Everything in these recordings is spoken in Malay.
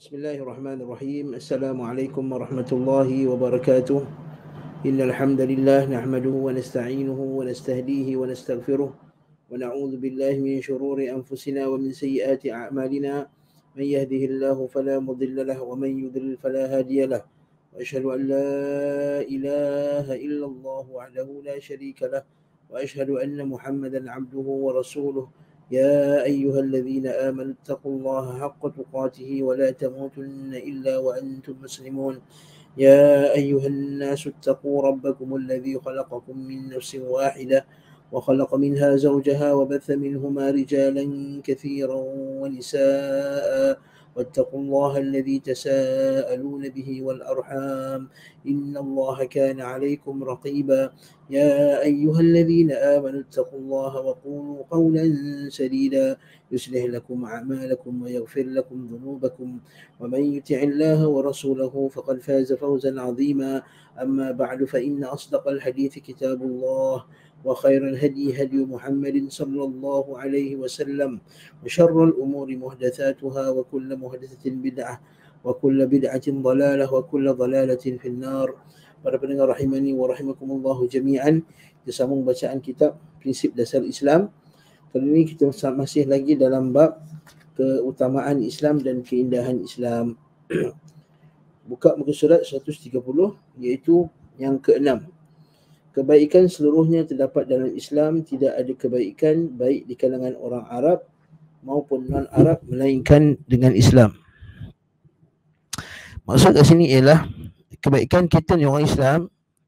Bismillahirrahmanirrahim. Assalamualaikum warahmatullahi wabarakatuh. Innal hamdalillah nahmaduhu wa nasta'inuhu wa nastahdihi wa nastaghfiruh wa na'udzu billahi min shururi anfusina wa min sayyiati a'malina. Man yahdihillahu fala mudilla lahu wa man yudlil fala hadiya lahu. Wa asyhadu an la ilaha illallah wahdahu la syarika lah wa asyhadu anna Muhammadan 'abduhu wa rasuluh. يا أيها الذين آمنوا اتقوا الله حق تقاته ولا تموتن إلا وأنتم مسلمون. يا أيها الناس اتقوا ربكم الذي خلقكم من نفس واحدة وخلق منها زوجها وبث منهما رجالا كثيرا ونساء واتقوا الله الذي تساءلون به والأرحام إن الله كان عليكم رقيبا. يا أيها الذين آمنوا اتقوا الله وقولوا قولا سديدا يصلح لكم أعمالكم ويغفر لكم ذنوبكم ومن يطع الله ورسوله فقد فاز فوزا عظيما. أما بعد فإن أصدق الحديث كتاب الله وخير الهدي هدي محمد صلى الله عليه وسلم وشر الأمور محدثاتها وكل محدثة بدعة وكل بدعة ضلالة وكل ضلالة في النار. Para pendengar rahimani wa rahimakumullahu jami'an, kita sambung bacaan kitab Prinsip Dasar Islam. Kali ini kita masih lagi dalam bab keutamaan Islam dan keindahan Islam. Buka muka surat 130, iaitu yang ke-6. Kebaikan seluruhnya terdapat dalam Islam. Tidak ada kebaikan baik di kalangan orang Arab maupun non-Arab melainkan dengan Islam. Maksud kat sini ialah kebaikan kita ni orang Islam,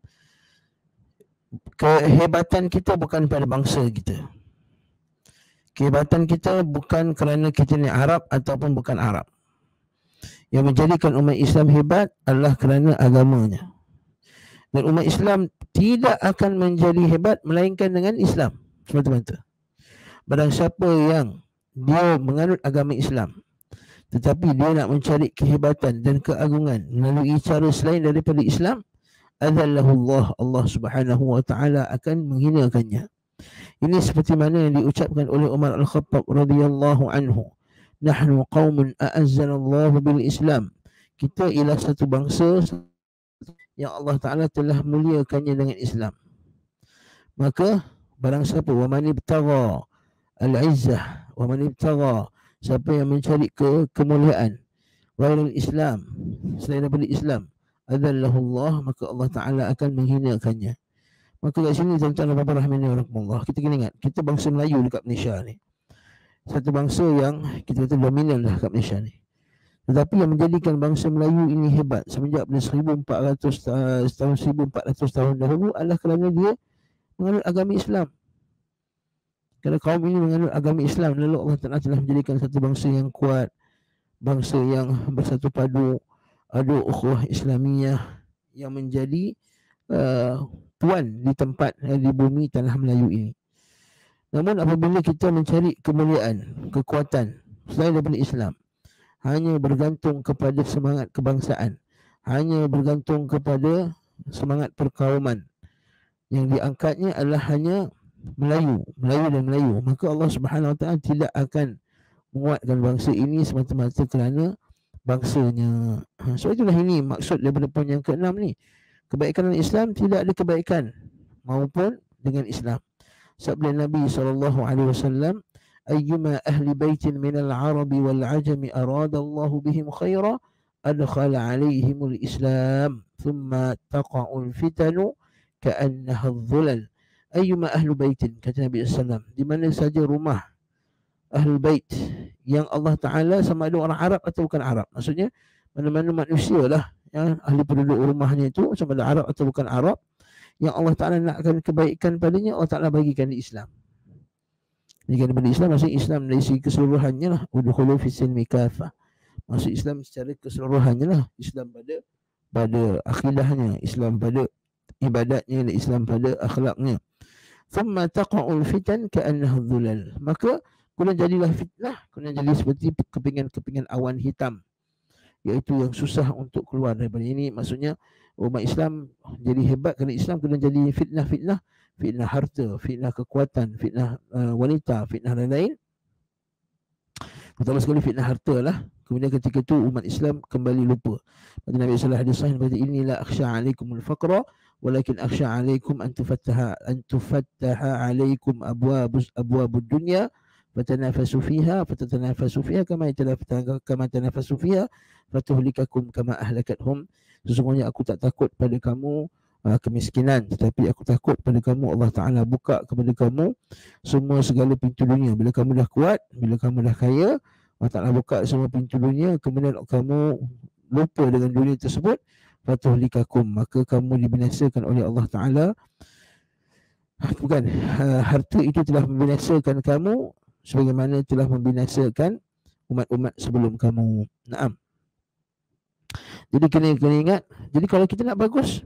kehebatan kita bukan pada bangsa kita. Kehebatan kita bukan kerana kita ni Arab ataupun bukan Arab. Yang menjadikan umat Islam hebat adalah kerana agamanya. Dan umat Islam tidak akan menjadi hebat melainkan dengan Islam semata-mata. Barang siapa yang dia menganut agama Islam tetapi dia nak mencari kehebatan dan keagungan melalui cara selain daripada Islam, adzallahullah, Allah Subhanahu wa taala akan menghinakannya. Ini seperti mana yang diucapkan oleh Umar Al-Khattab radhiyallahu anhu, nahnu qaumun a'azzanallahu bil Islam. Kita ialah satu bangsa yang Allah Ta'ala telah muliakannya dengan Islam. Maka barang siapa wa man ibtagha al-izzah wa man ibtagha, siapa yang mencari kemuliaan ghairul Islam, selain daripada Islam, adzallahullah, maka Allah Ta'ala akan menghinakannya. Maka kat sini tuan-tuan dan puan-puan rahimani wa rahimakumullah, kita kena ingat, kita bangsa Melayu dekat Malaysia ni, satu bangsa yang kita kata dominan lah kat Malaysia ni. Tetapi yang menjadikan bangsa Melayu ini hebat semenjak pada 1400 tahun dahulu adalah kerana dia menganut agama Islam. Kerana kaum ini menganut agama Islam, lalu Allah Ta'ala telah menjadikan satu bangsa yang kuat, bangsa yang bersatu padu, ada ukhuwah Islamiyah yang menjadi tuan di tempat di bumi tanah Melayu ini. Namun apabila kita mencari kemuliaan, kekuatan selain daripada Islam, hanya bergantung kepada semangat kebangsaan, hanya bergantung kepada semangat perkauman, yang diangkatnya adalah hanya Melayu dan Melayu, maka Allah Subhanahu Wa Taala tidak akan menguatkan bangsa ini semata-mata kerana bangsanya. So itulah ini maksud daripada poin yang ke-6 ni. Kebaikan dalam Islam, tidak ada kebaikan maupun dengan Islam. Sabda Nabi SAW, ayyuma ahli baitin minal arabi wal ajami arada Allahu bihim khaira adkhala alaihimul Islam thumma taqa'ul fitanu ka'annaha dhulal. Ayyuma ahli baitin, kata Nabi SAW, di mana saja rumah ahli bait yang Allah Ta'ala, sama ada orang Arab atau bukan Arab, maksudnya mana-mana manusia lah yang ahli penduduk rumahnya itu, sama ada Arab atau bukan Arab, yang Allah Ta'ala nakkan kebaikan padanya, Allah Ta'ala bagikan di Islam. Jika daripada Islam, maksud Islam dari segi keseluruhannya lah, udkhulu fi silmi kafah, maksud Islam secara keseluruhannya lah, Islam pada akidahnya, Islam pada ibadatnya, Islam pada akhlaknya. Thumma taqa'ul fitan ka'annaha dhulal, maka kemudian jadilah fitnah, kemudian jadi seperti kepingan-kepingan awan hitam, iaitu yang susah untuk keluar daripada ini. Maksudnya umat Islam jadi hebat kerana Islam, kemudian jadi fitnah-fitnah, fitnah harta, fitnah kekuatan, fitnah wanita, fitnah lain-lain. Terutama sekali fitnah harta lah. Kemudian ketika itu umat Islam kembali lupa. Kata Nabi sallallahu alaihi wasallam, berkata, "Inni la akhsha 'alaikumul faqra walakin akhsha 'alaikum an tufattaha 'alaikum abwabud dunya fatanafasu fiha kama tanafasu fiha fatuhlikakum kama ahlakathum." Sesungguhnya aku tak takut pada kamu kemiskinan, tetapi aku takut pada kamu Allah Ta'ala buka kepada kamu semua segala pintu dunia. Bila kamu dah kuat, bila kamu dah kaya, Allah Ta'ala buka semua pintu dunia, kemudian kamu lupa dengan dunia tersebut, fatuhlikakum, maka kamu dibinasakan oleh Allah Ta'ala. Bukan, harta itu telah membinasakan kamu sebagaimana telah membinasakan umat-umat sebelum kamu. Naam. Jadi kena ingat, jadi kalau kita nak bagus,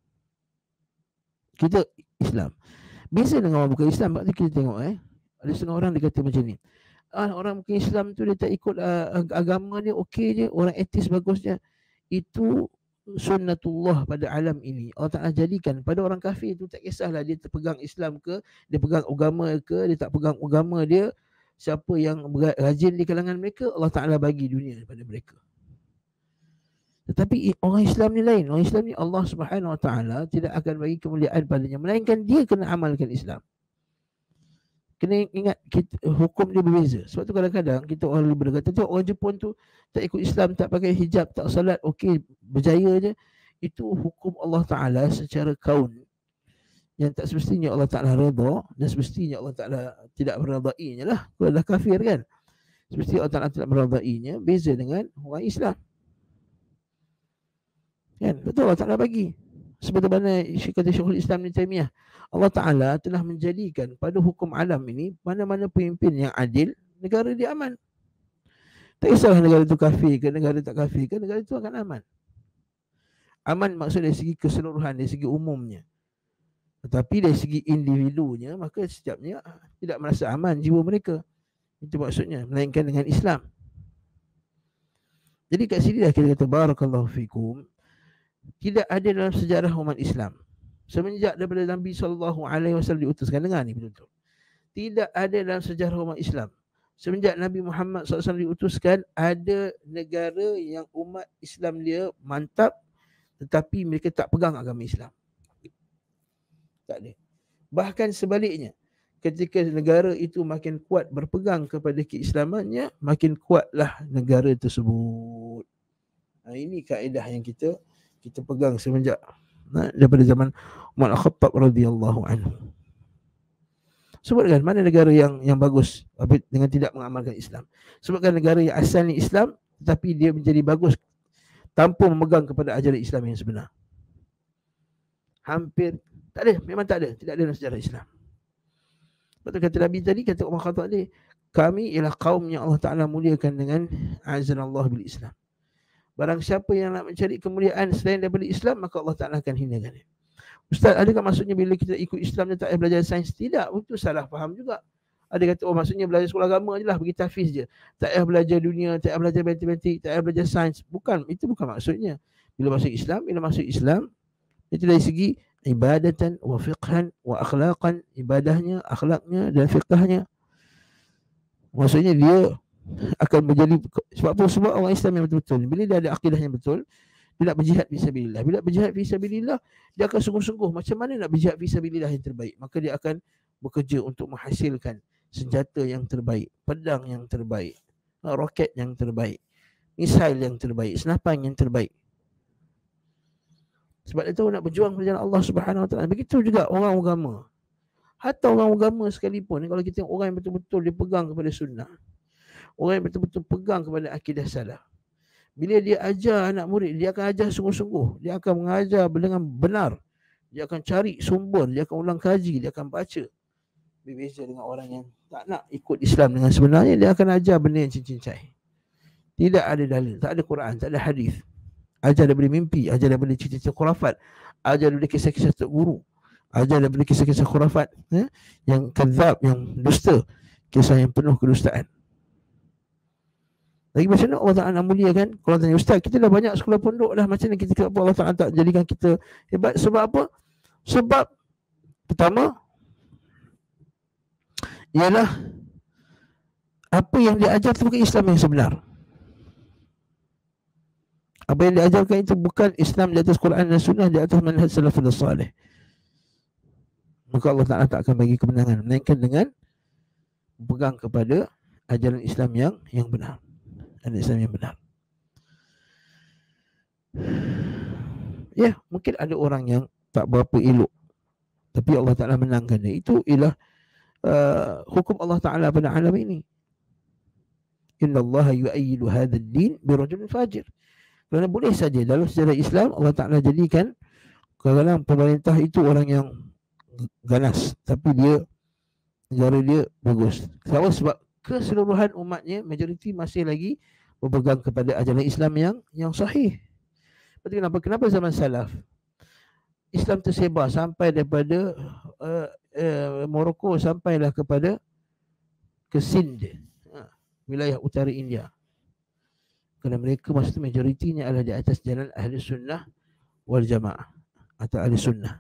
kita Islam. Beza dengan orang bukan Islam. Sebab tu kita tengok ada setengah orang dia kata macam ni. Orang bukan Islam tu dia tak ikut agama dia, okey je, orang etis bagusnya. Itu sunnatullah pada alam ini. Allah Ta'ala jadikan pada orang kafir tu, tak kisahlah dia terpegang Islam ke, dia pegang agama ke, dia tak pegang agama dia, siapa yang rajin di kalangan mereka, Allah Ta'ala bagi dunia kepada mereka. Tetapi orang Islam ni lain. Orang Islam ni Allah Subhanahu Wa Ta'ala tidak akan bagi kemuliaan padanya, melainkan dia kena amalkan Islam. Kena ingat hukum dia berbeza. Sebab tu kadang-kadang kita orang liberal kata, tengok orang Jepun tu tak ikut Islam, tak pakai hijab, tak salat, okey, berjaya je. Itu hukum Allah Ta'ala secara kaun, yang tak semestinya Allah Ta'ala redha, dan semestinya Allah Ta'ala tidak meredainya lah. Kalau dah kafir kan, semestinya Allah Ta'ala tidak meredainya. Beza dengan orang Islam kan, betul Allah Ta'ala bagi. Seperti mana kata Syekhul Islam Ibn Taymiyah, Allah Ta'ala telah menjadikan pada hukum alam ini, mana-mana pemimpin yang adil, negara dia aman. Tak kisahlah negara itu kafir ke, negara tak kafir ke, negara itu akan aman. Aman maksud dari segi keseluruhan, dari segi umumnya. Tetapi dari segi individunya, maka setiapnya tidak merasa aman jiwa mereka. Itu maksudnya, melainkan dengan Islam. Jadi kat sini dah kita kata barakallahu fikum, tidak ada dalam sejarah umat Islam semenjak daripada Nabi SAW diutuskan. Dengar ni betul-betul. Tidak ada dalam sejarah umat Islam semenjak Nabi Muhammad SAW diutuskan ada negara yang umat Islam dia mantap tetapi mereka tak pegang agama Islam. Tak ada. Bahkan sebaliknya, ketika negara itu makin kuat berpegang kepada keislamannya, makin kuatlah negara tersebut. Ini kaedah yang kita pegang semenjak daripada zaman Umar Al-Khattab radhiyallahu anhu. Sebutkan mana negara yang bagus dengan tidak mengamalkan Islam. Sebutkan negara yang asalnya Islam tetapi dia menjadi bagus tanpa memegang kepada ajaran Islam yang sebenar. Hampir tak ada, memang tak ada, tidak ada dalam sejarah Islam. Betul kata Nabi tadi, kata Umar Khattab tadi, kami ialah kaum yang Allah Ta'ala muliakan dengan azanallah bil Islam. Barang siapa yang nak mencari kemuliaan selain daripada Islam, maka Allah Ta'ala akan hinakan dia. Ustaz, adakah maksudnya bila kita ikut Islam dia tak payah belajar sains? Tidak, itu salah faham juga. Ada kata, oh maksudnya belajar sekolah agama je lah, pergi tahfiz je. Tak payah belajar dunia, tak payah belajar matematik, tak payah belajar sains. Bukan, itu bukan maksudnya. Bila masuk Islam, itu dari segi ibadatan wa fiqhan wa akhlaqan, ibadahnya, akhlaknya dan fiqhnya. Maksudnya dia akan menjadi, sebab orang Islam yang betul-betul, bila dia ada akidah yang betul, dia nak berjihad fisabilillah. Bila berjihad fisabilillah, dia akan sungguh-sungguh macam mana nak berjihad fisabilillah yang terbaik. Maka dia akan bekerja untuk menghasilkan senjata yang terbaik, pedang yang terbaik, roket yang terbaik, misail yang terbaik, senapan yang terbaik. Sebab dia tahu nak berjuang pada jalan Allah Subhanahu Wa Taala. Begitu juga orang agama. Hatta orang agama sekalipun, kalau kita tengok orang yang betul-betul dia pegang kepada sunnah, orang yang betul-betul pegang kepada akidah salaf, bila dia ajar anak murid, dia akan ajar sungguh-sungguh. Dia akan mengajar dengan benar. Dia akan cari sumber, dia akan ulang kaji, dia akan baca. Berbeza dengan orang yang tak nak ikut Islam dengan sebenarnya, dia akan ajar benda yang cincin-cincai. Tidak ada dalil, tak ada Quran, tak ada hadis. Ajar daripada mimpi, ajar daripada cerita-cerita khurafat, ajar daripada kisah-kisah tok guru, ajar daripada kisah-kisah khurafat yang kadzab, yang dusta, kisah yang penuh kedustaan. Lagi macam mana Allah Ta'ala muliakan? Kalau tanya, Ustaz, kita dah banyak sekolah pondok dah, macam mana kita kenapa Allah Ta'ala tak jadikan kita hebat? Sebab apa? Sebab pertama ialah apa yang dia ajar itu bukan Islam yang sebenar. Apa yang diajarkan itu bukan Islam di atas Quran dan Sunnah, di atas manhaj salafus salih. Maka Allah Ta'ala tak akan bagi kemenangan, melainkan dengan pegang kepada ajaran Islam yang benar. Ajaran Islam yang benar. Ya, mungkin ada orang yang tak berapa elok, tapi Allah Ta'ala menangkan dia. Itu ialah hukum Allah Ta'ala pada alam ini. Inna Allah yu'ayyidu hadha ad-din birajulin fajir. Kerana boleh saja dalam sejarah Islam Allah Ta'ala jadikan kadang-kadang pemerintah itu orang yang ganas, tapi dia negara dia bagus. Sebab keseluruhan umatnya, majoriti masih lagi berpegang kepada ajaran Islam yang sahih. Berarti kenapa zaman salaf Islam tersebar sampai daripada Morocco sampailah kepada ke Sind, wilayah utara India. Kerana mereka masa itu majoritinya adalah di atas jalan ahli sunnah wal jamaah atau ahli sunnah.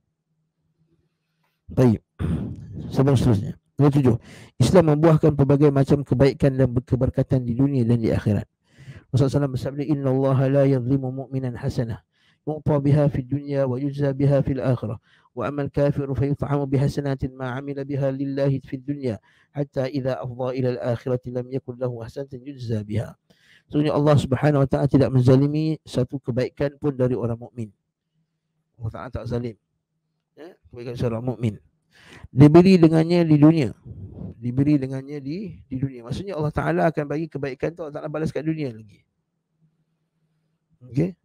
Baik. Sebab seterusnya. Nomor 7. Islam membuahkan pelbagai macam kebaikan dan keberkatan di dunia dan di akhirat. Rasulullah SAW bersabda, Inna Allah la yadhlimu mu'minan hasanah yu'ta biha fid dunya wa yujza biha fil akhirah wa amal kafiru fayut'amu bihasanatin ma amila biha lillahi fid dunya hatta idza afdha ila al-akhirati lam yakun lahu hasanatan yujza biha. Sesungguhnya Allah Subhanahu wa taala tidak menzalimi satu kebaikan pun dari orang mukmin. Allah Taala tak zalim. Ya, kebaikan seorang mukmin. Diberi dengannya di dunia. Diberi dengannya di dunia. Maksudnya Allah Taala akan bagi kebaikan tu, Allah Taala balas kat dunia lagi. Okey.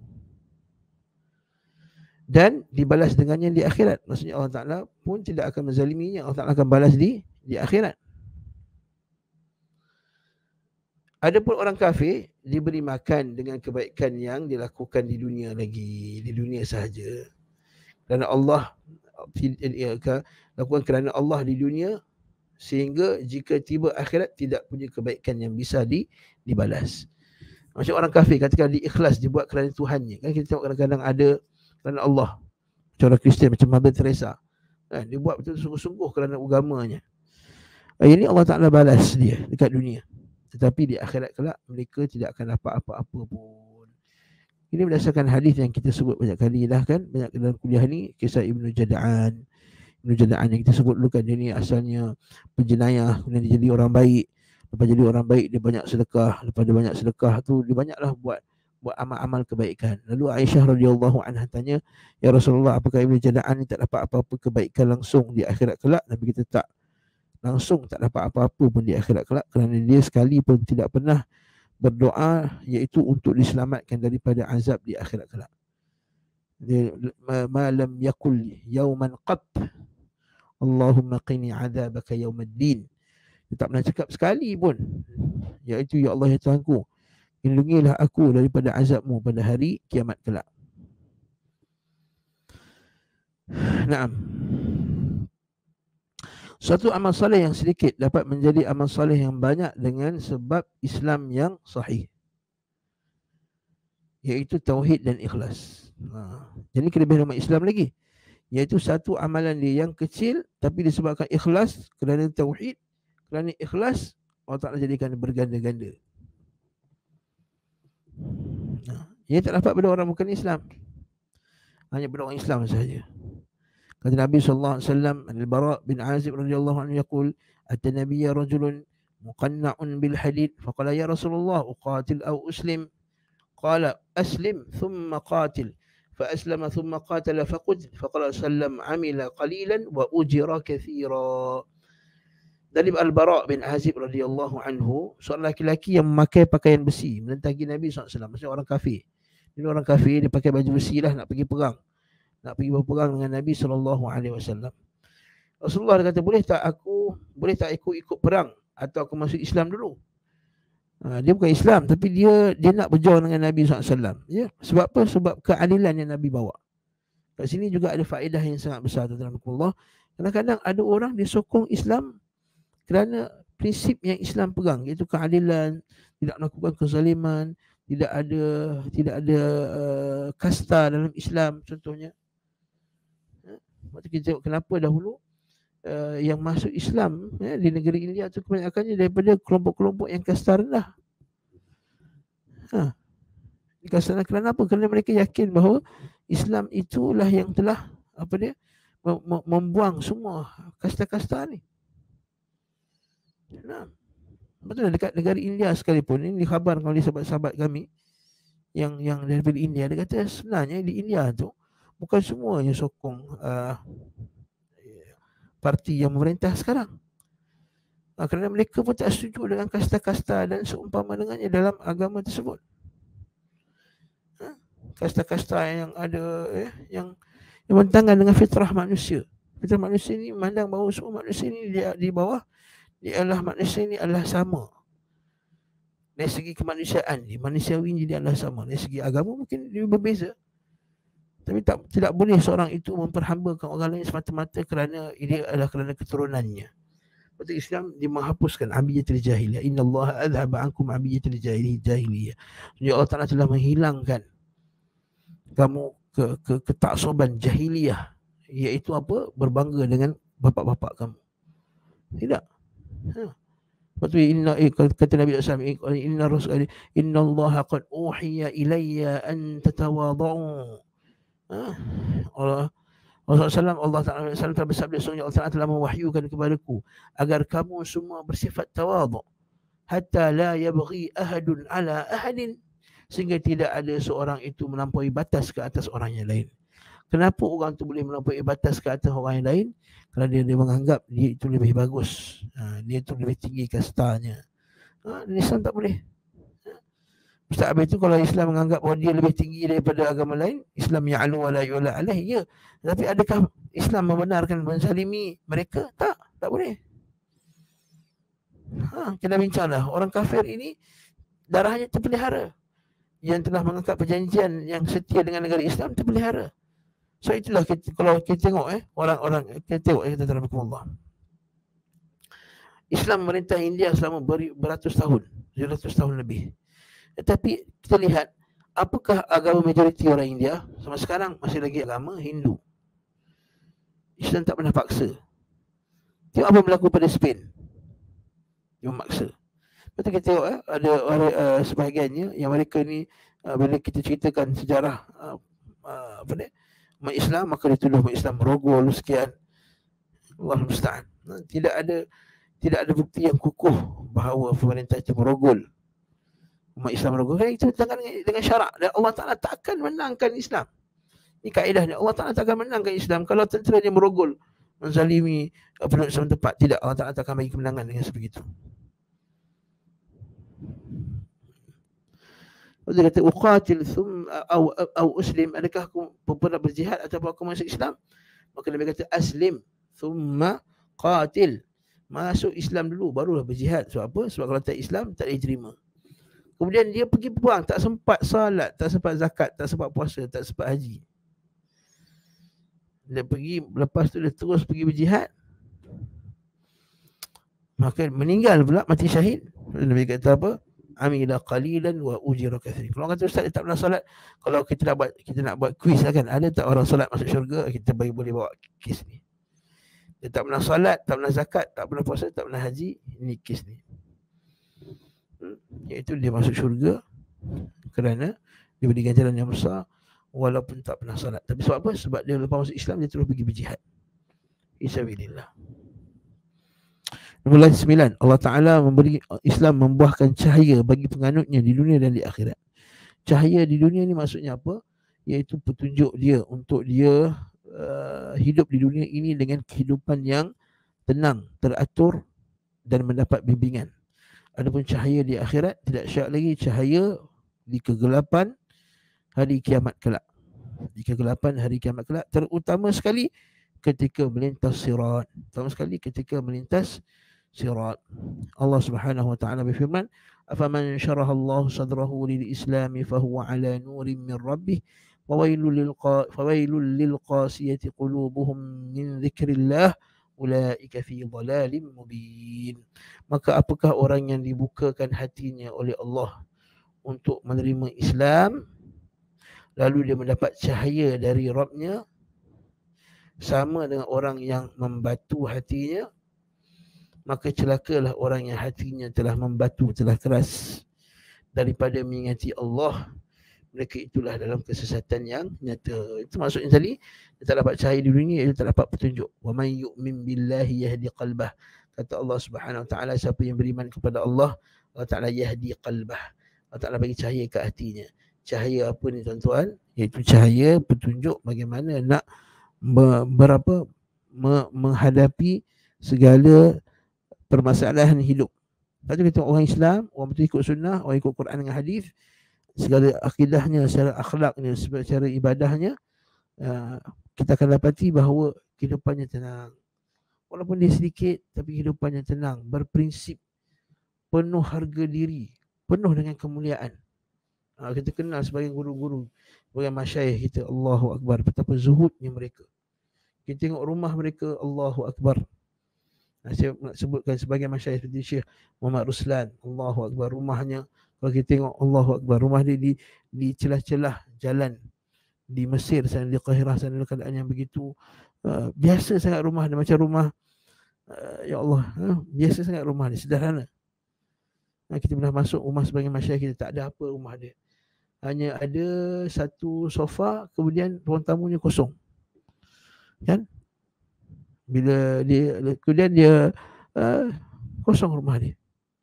Dan dibalas dengannya di akhirat. Maksudnya Allah Taala pun tidak akan menzaliminya. Allah Taala akan balas di akhirat. Adapun orang kafir diberi makan dengan kebaikan yang dilakukan di dunia lagi, di dunia sahaja. Kerana Allah lakukan kerana Allah di dunia, sehingga jika tiba akhirat tidak punya kebaikan yang bisa dibalas. Macam orang kafir katakan diikhlas, dibuat kerana Tuhannya. Kan kita tengok kadang-kadang ada kerana Allah. Cara Kristian macam Mother Teresa. Kan dia buat betul sungguh-sungguh kerana agamanya. Ini Allah Ta'ala balas dia dekat dunia. Tetapi di akhirat kelak mereka tidak akan dapat apa-apa pun. Ini berdasarkan hadis yang kita sebut banyak kali dah kan, banyak dalam kuliah ni, kisah Ibnu Jada'an. Ibnu Jada'an yang kita sebut dulu kan, dia ni asalnya penjenayah, kemudian dia jadi orang baik. Lepas jadi orang baik dia banyak sedekah, lepas dia banyak sedekah tu dia banyaklah buat amal-amal kebaikan. Lalu Aisyah radhiyallahu anha tanya, "Ya Rasulullah, apakah Ibnu Jada'an ni tak dapat apa-apa kebaikan langsung di akhirat kelak?" Nabi kita tak langsung tak dapat apa-apa pun di akhirat kelak, kerana dia sekali pun tidak pernah berdoa iaitu untuk diselamatkan daripada azab di akhirat kelak. Dia malam yakul yauman qat Allahumma qini azabaka yaumaddin. Dia tak pernah cakap sekali pun iaitu ya Allah ya Tuhanku, lindungilah aku daripada azabmu pada hari kiamat kelak. Naam. Suatu amal soleh yang sedikit dapat menjadi amal soleh yang banyak dengan sebab Islam yang sahih, iaitu tauhid dan ikhlas. Jadi kelebihan umat Islam lagi, iaitu satu amalan dia yang kecil tapi disebabkan ikhlas, kerana tauhid, kerana ikhlas, Allah Ta'ala jadikan berganda-ganda. Ia tak dapat pada orang bukan Islam, hanya pada orang Islam sahaja. Kata Nabi sallallahu alaihi wasallam, Al-Bara bin Azib radhiyallahu anhu yaqul, "Ata nabiyya rajulun muqanna'un bil hadid, faqala ya Rasulullah, uqatil aw uslim?" Qala, "Aslim thumma qatil." Fa aslama thumma qatala faqud. Faqala sallam, "Amila qalilan wa ujira katsira." Dari Al-Bara bin Azib radhiyallahu anhu, seorang lelaki yang memakai pakaian besi menentangi Nabi sallallahu alaihi wasallam, maksudnya orang kafir. Ini orang kafir, dia pakai baju besi lah nak pergi perang. Nak pergi berperang dengan Nabi SAW. Rasulullah kata, boleh tak aku ikut perang atau aku masuk Islam dulu? Dia bukan Islam, tapi dia nak berjuang dengan Nabi SAW. Ya, sebab apa? Sebab keadilan yang Nabi bawa. Kat sini juga ada faedah yang sangat besar, tuan-tuan. Kadang-kadang ada orang dia sokong Islam kerana prinsip yang Islam pegang, iaitu keadilan, tidak melakukan kezaliman, tidak ada kasta dalam Islam contohnya. Waktu kita tengok kenapa dahulu yang masuk Islam di negeri India itu kebanyakannya daripada kelompok-kelompok yang kasta rendah. Kekastaan kerana apa? Kerana mereka yakin bahawa Islam itulah yang telah membuang semua kasta-kasta ni. Nah, betul dekat negara India sekalipun, ini dikhabarkan oleh sahabat-sahabat kami yang daripada India, dia kata sebenarnya di India tu bukan semuanya sokong parti yang memerintah sekarang. Kerana mereka pun tak setuju dengan kasta-kasta dan seumpama dengannya dalam agama tersebut. Kasta-kasta yang ada yang bertentangan dengan fitrah manusia. Fitrah manusia ni memandang bahawa semua manusia ni dia di bawah, dia adalah manusia ni adalah sama. Dari segi kemanusiaan, manusiawi ni dia adalah sama. Dari segi agama mungkin dia berbeza. Tapi tidak boleh seorang itu memperhambakan orang lain semata-mata kerana dia adalah kerana keturunannya. Betul, Islam dia menghapuskan abiyatul jahiliyah. Innallaha adhaba ankum abiyatul jahiliyah. Jadi Allah Ta'ala telah menghilangkan kamu ketaksuban jahiliyah, iaitu apa? Berbangga dengan bapak-bapak kamu. Tidak. Betul, kata Nabi SAW, inna Allah qad uhiya ilayya an tatawada'u. Allah Ta'ala telah bersabda, sesungguhnya Allah Ta'ala telah mewahyukan kepadaku agar kamu semua bersifat tawaduk, hatta la yabghi ahadun ala ahadin, sehingga tidak ada seorang itu melampaui batas ke atas orang yang lain. Kenapa orang tu boleh melampaui batas ke atas orang yang lain? Kerana dia menganggap dia itu lebih bagus, dia itu lebih tinggi kastanya. Islam tak boleh. Ustaz Abid itu kalau Islam menganggap bahawa dia lebih tinggi daripada agama lain, Islam ya'lu wa la yu'la alaih, ya. Tapi adakah Islam membenarkan menzalimi mereka? Tak boleh. Kita bincanglah, orang kafir ini darahnya terpelihara. Yang telah mengangkat perjanjian yang setia dengan negara Islam terpelihara. So itulah kalau kita tengok orang-orang, kita tengok kita Allah. Islam merintah India selama beratus tahun, 700 tahun lebih. Tetapi kita lihat, apakah agama majoriti orang India? Sampai sekarang masih lagi agama Hindu. Islam tak pernah paksa. Tengok apa berlaku pada Spain. Dia memaksa. Betul kita tengok ada sebahagiannya yang mereka ni bila kita ceritakan sejarah umat Islam, maka dia tuduh umat Islam merogol sekian. Allah musta'an. Tidak ada bukti yang kukuh bahawa pemerintah itu merogol umat Islam merogol. Itu dengan syarak, dan Allah Ta'ala takkan menangkan Islam. Ini kaedahnya, Allah Ta'ala takkan menangkan Islam kalau tentera dia merogol, menzalimi penduduk setempat. Tidak, Allah Ta'ala takkan bagi kemenangan dengan sebegitu. Dia kata uqatil atau uslim, adakah aku pernah berjihad ataupun aku masuk Islam? Maka Nabi kata aslim thumma qatil, masuk Islam dulu barulah berjihad. Sebab apa? Sebab kalau tak Islam tak diterima. Kemudian dia pergi perang, tak sempat salat, tak sempat zakat, tak sempat puasa, tak sempat haji. Dia pergi, lepas tu dia terus pergi berjihad, maka meninggal pula, mati syahid. Nabi kata apa? Amila qalilan wa ujira katsiran. Kalau kata ustaz dia tak pernah solat, kalau kita nak buat kuis lah kan, ada tak orang solat masuk syurga? Kita boleh bawa kes ni. Dia tak pernah solat, tak pernah zakat, tak pernah puasa, tak pernah haji, ini kes ni. Iaitu dia masuk syurga kerana dia beri ganjaran yang besar walaupun tak pernah solat. Tapi sebab apa? Sebab dia lepas masuk Islam dia terus pergi berjihad fisabilillah. Nombor 9, Allah Ta'ala memberi Islam membuahkan cahaya bagi penganutnya di dunia dan di akhirat. Cahaya di dunia ni maksudnya apa? Iaitu petunjuk dia untuk dia hidup di dunia ini dengan kehidupan yang tenang, teratur dan mendapat bimbingan. Adapun cahaya di akhirat tidak syak lagi, cahaya di kegelapan hari kiamat kelak. Di kegelapan hari kiamat kelak, terutama sekali ketika melintas sirat. Terutama sekali ketika melintas sirat. Allah Subhanahu wa taala berfirman, "Afaman syaraha Allah sadrahu lil Islam fahuwa ala nurin min rabbih wa wailul lil qasiyati qulubuhum min dzikrillah ulaika fi dhalalin mubin." Maka apakah orang yang dibukakan hatinya oleh Allah untuk menerima Islam, lalu dia mendapat cahaya dari Rabbnya, sama dengan orang yang membatu hatinya, maka celakalah orang yang hatinya telah membatu, telah keras daripada mengingati Allah, mereka itulah dalam kesesatan yang nyata. Itu maksudnya tadi, dia tak dapat cahaya di dunia, dia tak dapat petunjuk. Wa man yu'min billahi yahdi qalbah. Kata Allah Subhanahu wa taala, siapa yang beriman kepada Allah, Allah Taala yahdi qalbah. Allah Taala bagi cahaya ke hatinya. Cahaya apa ni tuan-tuan? Iaitu cahaya petunjuk bagaimana nak menghadapi segala permasalahan hidup. Lepas tu kita tengok orang Islam, orang betul ikut sunnah, orang ikut Quran dengan hadis, segala akidahnya, secara akhlaknya, secara ibadahnya, kita akan dapati bahawa kehidupannya tenang. Walaupun dia sedikit, tapi kehidupannya tenang, berprinsip, penuh harga diri, penuh dengan kemuliaan. Kita kenal sebagai guru-guru, sebagai masyayikh kita, Allahu Akbar, betapa zuhudnya mereka. Kita tengok rumah mereka, Allahu Akbar. Saya nak sebutkan sebagai masyayikh seperti Syekh Muhammad Ruslan, Allahu Akbar. Rumahnya, kalau kita tengok, Allahu Akbar, rumah dia di celah-celah jalan di Mesir sana, di Qahirah sana, keadaan yang begitu biasa sangat rumah dia, macam rumah ya Allah, biasa sangat rumah dia, sederhana. Kita pernah masuk rumah sebagai masyayikh kita, tak ada apa rumah dia, hanya ada satu sofa, kemudian ruang tamunya kosong, kan? Bila dia kemudian dia kosong rumah dia.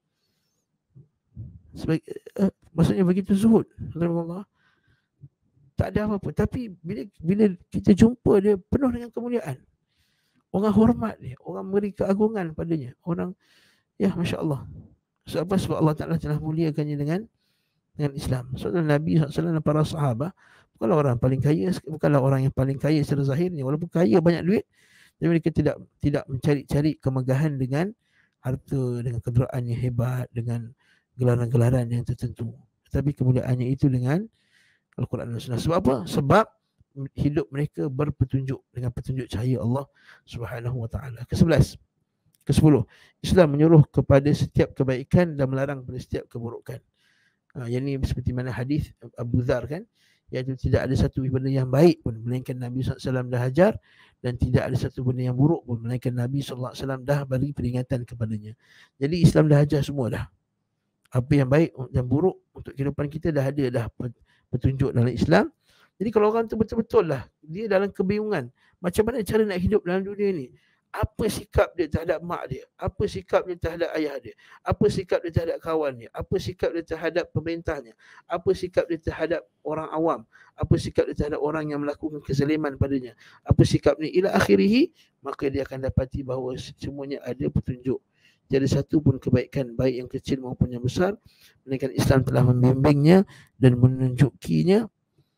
Maksudnya begitu zuhud, Allah. Tak ada apa-apa, tapi bila kita jumpa dia, penuh dengan kemuliaan. Orang hormat dia, orang beri keagungan padanya, orang, ya masya-Allah. Sebab apa? Sebab Allah Taala telah muliakannya dengan Islam. Sebab Nabi SAW dan para sahabat bukanlah orang paling kaya, bukanlah orang yang paling kaya secara zahirnya, walaupun kaya banyak duit, tapi mereka tidak mencari-cari kemegahan dengan harta, dengan kederaan yang hebat, dengan gelaran-gelaran yang tertentu. Tapi kemuliaannya itu dengan Al-Quran dan Sunnah. Sebab apa? Sebab hidup mereka berpetunjuk dengan petunjuk cahaya Allah Subhanahu wa taala. Ke-11. Ke-10. Islam menyuruh kepada setiap kebaikan dan melarang pada setiap keburukan. Yang ini seperti mana hadis Abu Dzar, kan, iaitu tidak ada satu benda yang baik pun melainkan Nabi SAW dah ajar, dan tidak ada satu benda yang buruk pun melainkan Nabi SAW dah beri peringatan kepadanya. Jadi Islam dah ajar semua dah. Apa yang baik dan buruk untuk kehidupan kita dah ada dah petunjuk dalam Islam. Jadi kalau orang tu betul-betul lah dia dalam kebingungan, macam mana cara nak hidup dalam dunia ni, apa sikap dia terhadap mak dia, apa sikap dia terhadap ayah dia, apa sikap dia terhadap kawan dia, apa sikap dia terhadap pemerintahnya, apa sikap dia terhadap orang awam, apa sikap dia terhadap orang yang melakukan kezaliman padanya, apa sikap ni ila akhirih, maka dia akan dapati bahawa semuanya ada petunjuk. Jadi satu pun kebaikan, baik yang kecil maupun yang besar, melainkan Islam telah membimbingnya dan menunjukinya.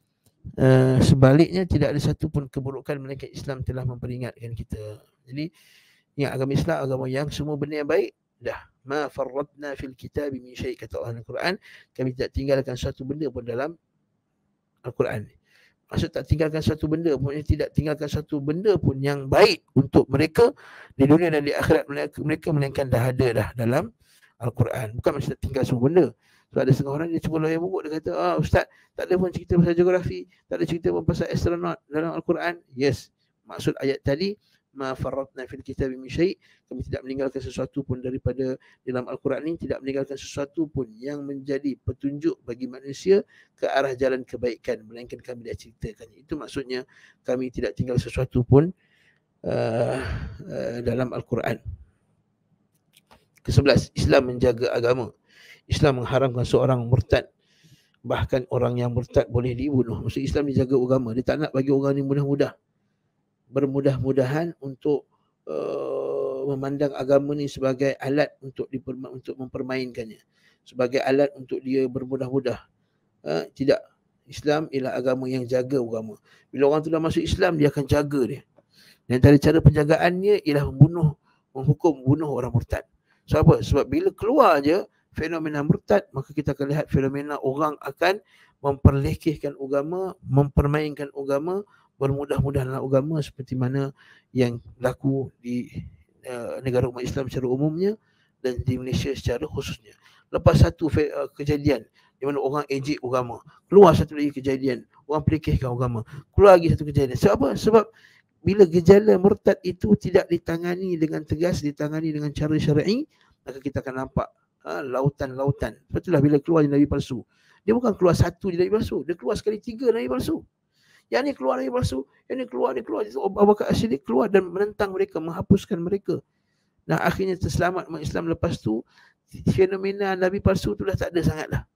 Sebaliknya tidak ada satu pun keburukan melainkan Islam telah memperingatkan kita. Jadi yang agama Islam, agama yang semua benda yang baik dah. Ma farratna fil kitab min syai', kata Allah Al-Quran, kami tidak tinggalkan satu benda pun dalam Al-Quran. Maksud tak tinggalkan satu benda, maksudnya tidak tinggalkan satu benda pun yang baik untuk mereka di dunia dan di akhirat mereka melainkan dah ada dah dalam Al-Quran. Bukan maksud tak tinggal semua benda. Sebab ada setengah orang dia cuba loyang buruk, dia kata, Ustaz, tak ada pun cerita pasal geografi, tak ada cerita pun pasal astronaut dalam Al-Quran. Yes, maksud ayat tadi, ma farratna fil kitab min syai', kami tidak meninggalkan sesuatu pun daripada dalam Al-Quran ini, tidak meninggalkan sesuatu pun yang menjadi petunjuk bagi manusia ke arah jalan kebaikan, melainkan kami dah ceritakan. Itu maksudnya kami tidak tinggal sesuatu pun dalam Al-Quran. Ke-11, Islam menjaga agama. Islam mengharamkan seorang murtad, bahkan orang yang murtad boleh dibunuh. Maksud Islam dijaga agama, dia tak nak bagi orang ni bermudah-mudahan untuk memandang agama ni sebagai alat untuk mempermainkannya, sebagai alat untuk dia bermudah-mudah. Tidak. Islam ialah agama yang jaga agama. Bila orang tu dah masuk Islam, dia akan jaga dia. Dan antara cara penjagaannya ialah menghukum bunuh orang murtad. Sebab apa? Sebab bila keluar je fenomena murtad, maka kita akan lihat fenomena orang akan memperlekehkan agama, mempermainkan agama, bermudah-mudah dalam agama, seperti mana yang berlaku di negara umat Islam secara umumnya dan di Malaysia secara khususnya. Lepas satu kejadian di mana orang ejek agama, keluar satu lagi kejadian, orang pelekehkan agama, keluar lagi satu kejadian. Sebab apa? Sebab bila gejala murtad itu tidak ditangani dengan tegas, ditangani dengan cara syar'i, maka kita akan nampak lautan-lautan. Betulah bila keluar Nabi palsu, Dia bukan keluar satu je nabi palsu, dia keluar sekali 3 nabi palsu. Yang ni keluar nabi palsu, yang ni keluar. Abu Bakar As-Siddiq keluar dan menentang mereka, menghapuskan mereka. Nah, akhirnya terselamat umat Islam. Lepas tu fenomena nabi palsu tu dah tak ada sangat dah.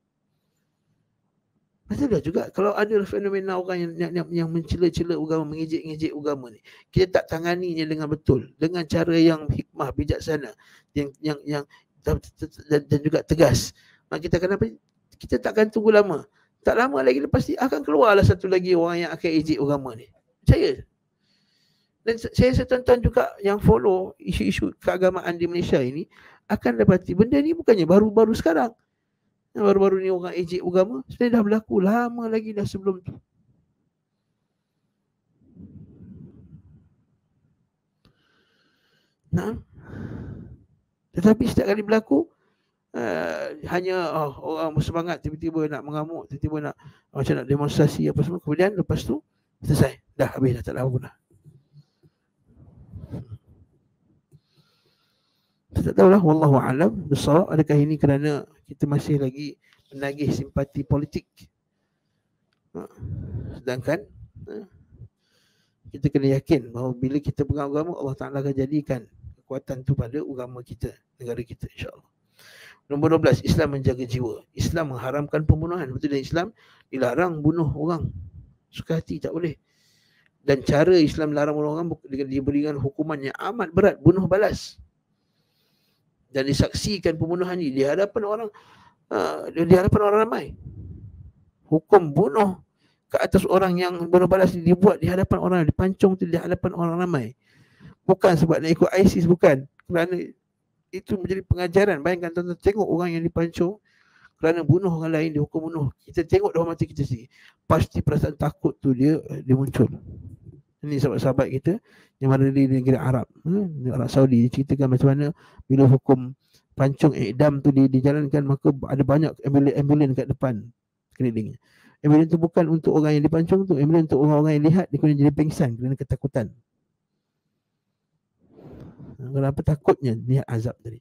Betul juga kalau ada fenomena orang yang mencela-cela agama, mengejek-ngejek agama ni, kita tak tanganinya dengan betul, dengan cara yang hikmah, bijaksana, yang dan juga tegas. Maka kita akan apa? Kita takkan tunggu lama. Tak lama lagi lepas ni akan keluarlah satu lagi orang yang akan ejek agama ni. Percaya. Dan saya tonton juga yang follow isu-isu keagamaan di Malaysia ini akan dapati benda ni bukannya baru-baru sekarang. Baru-baru ni orang ejek agama, sebenarnya dah berlaku lama lagi dah sebelum tu. Nah, tetapi setiap kali berlaku hanya orang bersemangat, tiba-tiba nak mengamuk, tiba-tiba nak macam nak demonstrasi apa semua, kemudian lepas tu selesai, dah habis, dah tak ada apa dah. Saya tak tahulah, wallahu alam bissawab. Adakah ini kerana kita masih lagi menagih simpati politik, sedangkan kita kena yakin bahawa bila kita pegang agama, Allah Ta'ala akan jadikan kekuatan tu pada agama kita, negara kita, insyaAllah. Nombor 12, Islam menjaga jiwa. Islam mengharamkan pembunuhan. Betul, dan Islam dilarang bunuh orang suka hati, tak boleh. Dan cara Islam larang bunuh orang, diberikan hukuman yang amat berat, bunuh balas. Dan disaksikan pembunuhan ini di hadapan orang ramai. Hukum bunuh ke atas orang yang bunuh balas ini dibuat di hadapan orang, dipancung di hadapan orang ramai. Bukan sebab nak ikut ISIS, bukan. Kerana itu menjadi pengajaran. Bayangkan tuan-tuan tengok orang yang dipancung kerana bunuh orang lain, dihukum bunuh. Kita tengok dalam mata kita sendiri, pasti perasaan takut tu dia muncul. Ini sahabat-sahabat kita yang ada di negeri Arab, Arab Saudi, dia ceritakan macam mana bila hukum pancung ikdam tu dijalankan, maka ada banyak ambulan kat depan kelilingnya. Ambulan tu bukan untuk orang yang dipancung tu, ambulan untuk orang-orang yang lihat dia kena jadi pingsan kerana ketakutan. Kenapa takutnya lihat azab tadi.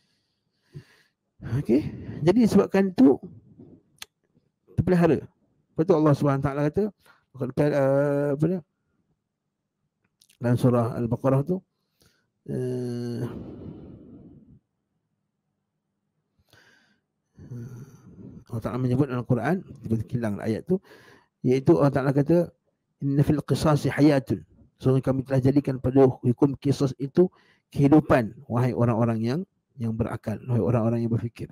Okey, jadi sebabkan tu terpelihara. Betul Allah SWT kata apa dia? Dalam surah Al-Baqarah tu Allah Ta'ala menyebut dalam Al-Quran, kita hilang ayat tu, iaitu Allah Ta'ala kata inna fil qisasi hayatun, sungguh kami telah jadikan pada hukum kisas itu kehidupan, wahai orang-orang yang berakal, wahai orang-orang yang berfikir.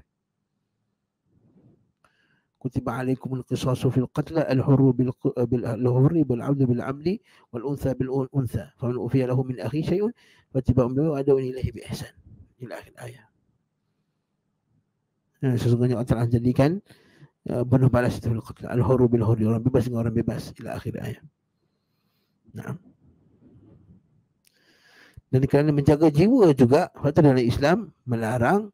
Kutiba alaikumul qisasu fil qatla al-hurru bil-hurri bil-'abdi bil-'abdi wal-untha bil-untha faman ufiya lahu min akhi syai'un fattiba'un bihi wa adawun ilaihi bi ihsan, ila akhir ayat. Sesungguhnya Allah telah jadikan bunuh balas itu fil qatla al-hurru bil-hurri, orang bebas dengan orang bebas, ila akhir ayat. Nah, dan kerana menjaga jiwa juga, fakta dalam Islam melarang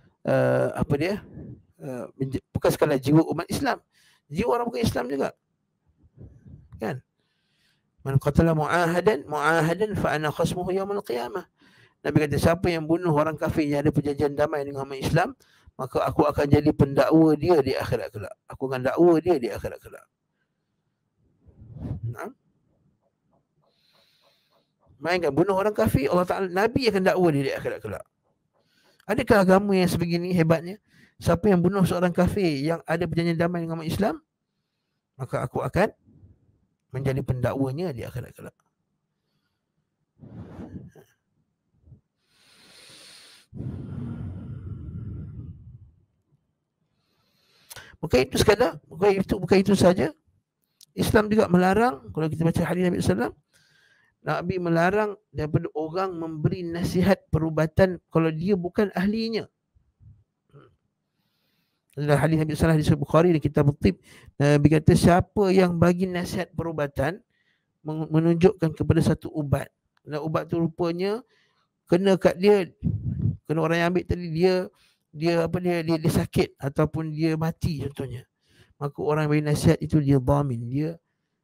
bukan sekadar jiwa umat Islam, jiwa orang bukan Islam juga, kan? Man qatala mu'ahadan fa ana khasmuhu yaumil qiyamah. Nabi kata, siapa yang bunuh orang kafir yang ada perjanjian damai dengan umat Islam, maka aku akan jadi pendakwa dia di akhirat kelak. Aku akan dakwa dia di akhirat kelak. Nah, mainkan bunuh orang kafir, Allah Ta'ala, Nabi akan dakwa dia di akhirat kelak. Adakah agama yang sebegini hebatnya? Siapa yang bunuh seorang kafir yang ada perjanjian damai dengan umat Islam, maka aku akan menjadi pendakwanya di akhirat kelak. Bukan itu saja. Islam juga melarang, kalau kita baca hadis Nabi SAW, Nabi melarang daripada orang memberi nasihat perubatan kalau dia bukan ahlinya. Dalam hadis Nabi SAW, hadis Bukhari dan Kitab Tib, Nabi kata siapa yang bagi nasihat perubatan menunjukkan kepada satu ubat, dan ubat tu rupanya kena kat dia, kena orang yang ambil tadi, dia sakit ataupun dia mati contohnya, maka orang yang bagi nasihat itu dia dhamin, dia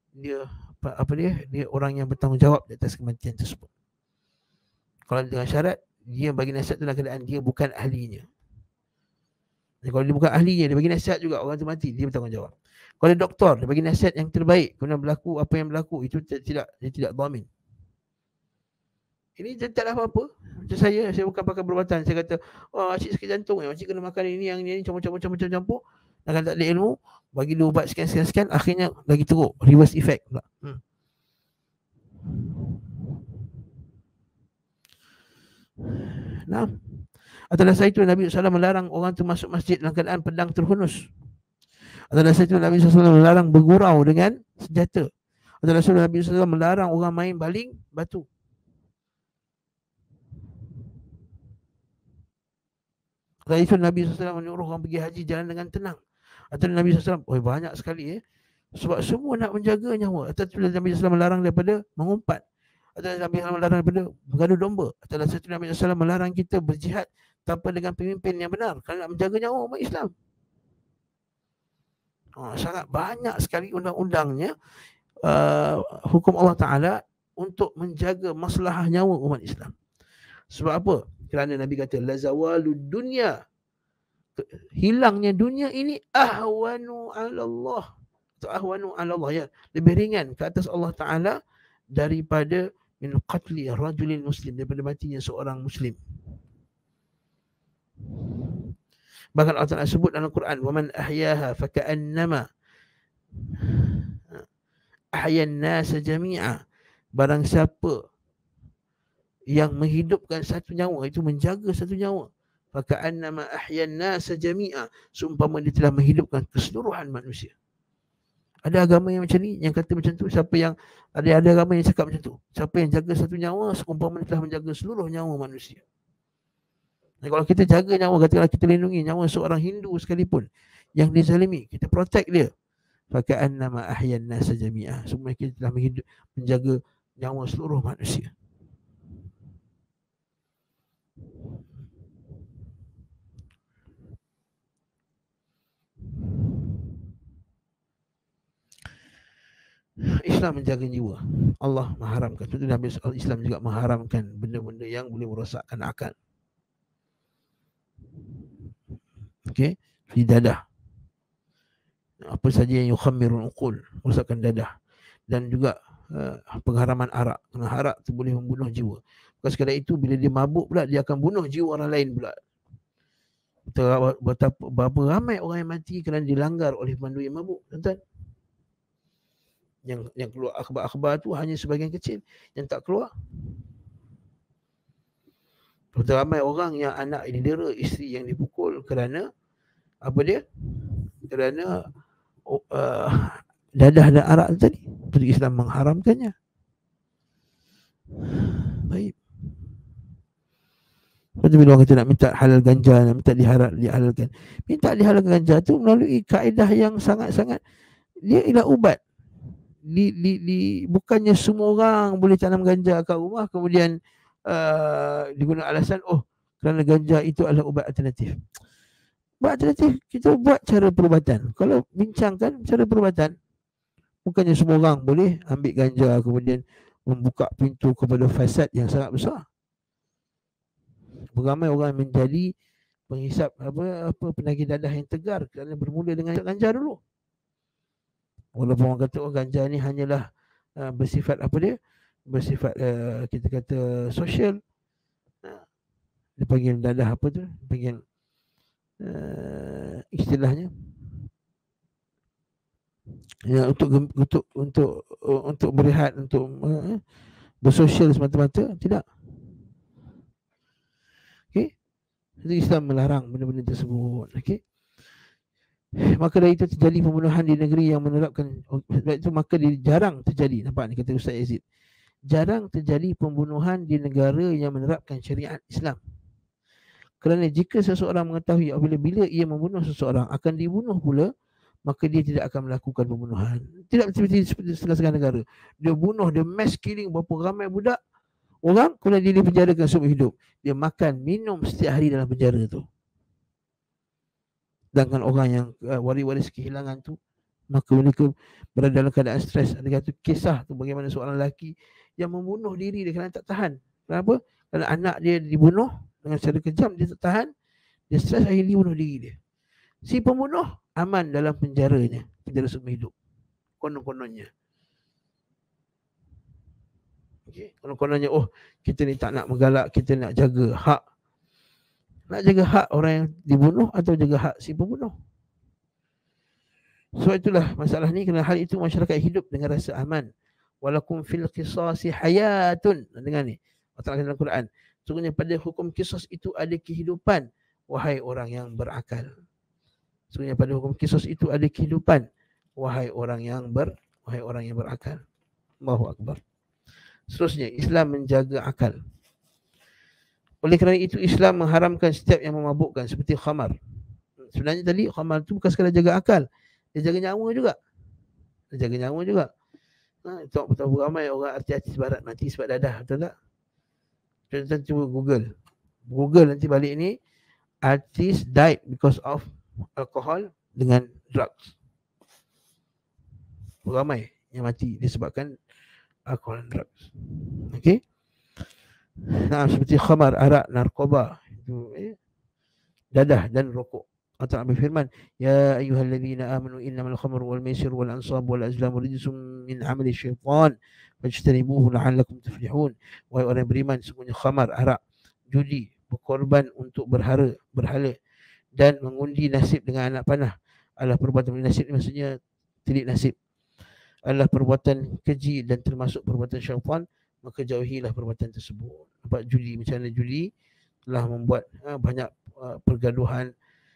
orang yang bertanggungjawab di atas kematian tersebut. Kalau dengan syarat dia bagi nasihat dalam keadaan dia bukan ahlinya. Kalau dia bukan ahlinya, dia bagi nasihat juga, orang tu mati, dia bertanggungjawab. Kalau dia doktor, dia bagi nasihat yang terbaik, kemudian berlaku apa yang berlaku, itu dia tidak dhamin. Ini tak ada apa-apa. Macam saya bukan pakai perubatan. Saya kata, oh cik sakit jantung, cik kena makan ini, yang ini, campur-campur. Dan tak ada ilmu, bagi dia ubat sekian, akhirnya lagi teruk, reverse effect pula. Nah, atas dasar itu Nabi SAW melarang orang tu masuk masjid dalam keadaan pedang terhunus. Atas dasar itu Nabi SAW melarang bergurau dengan senjata. Atas dasar itu Nabi SAW melarang orang main baling batu. Atas itu Nabi SAW menyuruh orang pergi haji jalan dengan tenang. Atas Nabi SAW, banyak sekali sebab semua nak menjaga nyawa. Atas itu Nabi SAW melarang daripada mengumpat. Atas Nabi SAW melarang daripada bergaduh domba. Atas itu Nabi SAW melarang kita berjihad tanpa dengan pemimpin yang benar, kerana nak menjaga nyawa umat Islam. Sangat banyak sekali undang-undangnya hukum Allah Ta'ala untuk menjaga masalah nyawa umat Islam. Sebab apa? Kerana Nabi kata lazawalud dunya, hilangnya dunia ini ahwanu 'ala Allah. Ahwanu 'ala Allah, ya, lebih ringan ke atas Allah Ta'ala daripada min qatli rajulin muslim, daripada matinya seorang muslim. Bahkan Allah Ta'ala sebut dalam Quran, waman ahyaha faka'annama ahyan nasa jami'a, barang siapa yang menghidupkan satu nyawa, itu menjaga satu nyawa, faka'annama ahyan nasa jami'a, seumpama dia telah menghidupkan keseluruhan manusia. Ada agama yang macam ni, yang kata macam tu. Siapa yang ada agama yang cakap macam tu, siapa yang jaga satu nyawa seumpama dia telah menjaga seluruh nyawa manusia. Dan kalau kita jaga nyawa, katakanlah kita lindungi nyawa seorang Hindu sekalipun yang dizalimi, kita protect dia, faka'annama ahyan nasa jami'ah, semua kita telah menjaga nyawa seluruh manusia. Islam menjaga jiwa. Allah mengharamkan. Itu Nabi Islam juga mengharamkan benda-benda yang boleh merosakkan akal. Okey, di dadah. Apa saja yang yukhammirul uqul, merosakkan dadah. Dan juga pengharaman arak. Kerana arak tu boleh membunuh jiwa. Bukan sekadar itu, bila dia mabuk pula, dia akan bunuh jiwa orang lain pula. Berapa ramai orang yang mati kerana dilanggar oleh pemandu yang mabuk, tuan-tuan. Yang keluar akhbar-akhbar tu hanya sebahagian kecil, yang tak keluar. Berapa ramai orang yang anak didera, isteri yang dipukul kerana apa dia? Kerana dadah dan arak tadi. Jadi Islam mengharamkannya. Baik. Lepas tu bila orang kata nak minta halal ganja, nak minta dihalalkan. Minta dihalalkan ganja tu melalui kaedah yang sangat-sangat, dia ialah ubat. Bukannya semua orang boleh tanam ganja kat rumah, kemudian digunakan alasan, kerana ganja itu adalah ubat alternatif. Ubat alternatif, kita buat cara perubatan. Kalau bincangkan cara perubatan, bukannya semua orang boleh ambil ganja kemudian membuka pintu kepada fasad yang sangat besar. Beramai orang menjadi penghisap penyakit dadah yang tegar kerana bermula dengan ganja dulu. Walaupun orang kata ganja ni hanyalah bersifat bersifat kita kata sosial. Dia panggil dadah apa tu? Panggil istilahnya ya, untuk berehat, untuk bersosial semata-mata, tidak. Okey. Jadi Islam melarang benda-benda tersebut. Okey. Maka dari itu terjadi pembunuhan di negeri yang menerapkan, sebab itu maka jarang terjadi, nampak ni kata Ustaz Yazid, jarang terjadi pembunuhan di negara yang menerapkan syariat Islam. Kerana jika seseorang mengetahui apabila ia membunuh seseorang akan dibunuh pula, maka dia tidak akan melakukan pembunuhan. Tidak seperti setengah-setengah negara. Dia bunuh, dia mass killing berapa ramai budak orang, kemudian dia dipenjarakan seumur hidup. Dia makan, minum setiap hari dalam penjara tu. Sedangkan orang yang waris-waris kehilangan tu, maka mereka berada dalam keadaan stres. Ada satu kisah tu bagaimana seorang lelaki yang membunuh diri dia kerana tak tahan. Kenapa? Kerana anak dia dibunuh dengan secara kejam, dia tak tahan, dia stres, akhirnya dia bunuh diri dia. Si pembunuh aman dalam penjaranya, penjara seumur hidup. Konon-kononnya. Okay. Konon-kononnya, oh kita ni tak nak menggalak, kita nak jaga hak. Nak jaga hak orang yang dibunuh atau jaga hak si pembunuh. So itulah masalah ni, kerana hal itu masyarakat hidup dengan rasa aman. Walakum fil qisasi hayatun. Dengar ni. Allah dalam Quran. Sungguhnya pada hukum kisas itu ada kehidupan, wahai orang yang berakal. Sungguhnya pada hukum kisas itu ada kehidupan, wahai orang yang berakal. Allahu Akbar. Seterusnya, Islam menjaga akal. Oleh kerana itu Islam mengharamkan setiap yang memabukkan seperti khamar. Sebenarnya tadi khamar itu bukan sekadar jaga akal, dia jaga nyawa juga. Tahu ramai orang artis barat mati sebab dadah, betul tak? Contoh cuba Google nanti balik ni, artis died because of alcohol dengan drugs. Ramai yang mati disebabkan alcohol dan drugs. Okey. Nah, seperti khamar, arak, narkoba, dadah dan rokok. Allah berfirman, ya ayyuhalladzina amanu innamal khamru wal maisir wal ansab wal azlam rijsum min amali syaitan fajtanibuhu la'allakum tuflihun. Wahai orang beriman, sesungguhnya khamar, arak, judi, berkorban untuk berhala dan mengundi nasib dengan anak panah adalah perbuatan nasib, maksudnya tilik nasib, adalah perbuatan keji dan termasuk perbuatan syaitan, maka jauhilah perbuatan tersebut. Nampak judi, macam mana judi telah membuat banyak pergaduhan,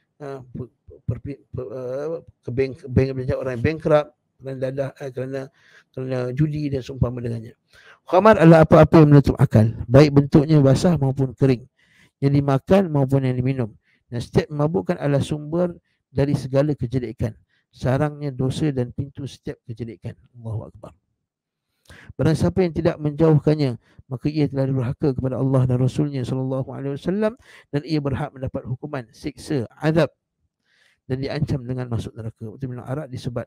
banyak orang bankrupt kerana judi dan seumpama dengannya. Khamar adalah apa-apa yang menutup akal, baik bentuknya basah maupun kering, yang dimakan maupun yang diminum. Dan setiap memabukkan adalah sumber dari segala kejelekan, sarangnya dosa dan pintu setiap kejelekan. Allahu Akbar. Barang siapa yang tidak menjauhkannya, maka ia telah durhaka kepada Allah dan Rasulnya SAW, dan ia berhak mendapat hukuman, siksa, azab, dan diancam dengan masuk neraka. Itu minum arak disebat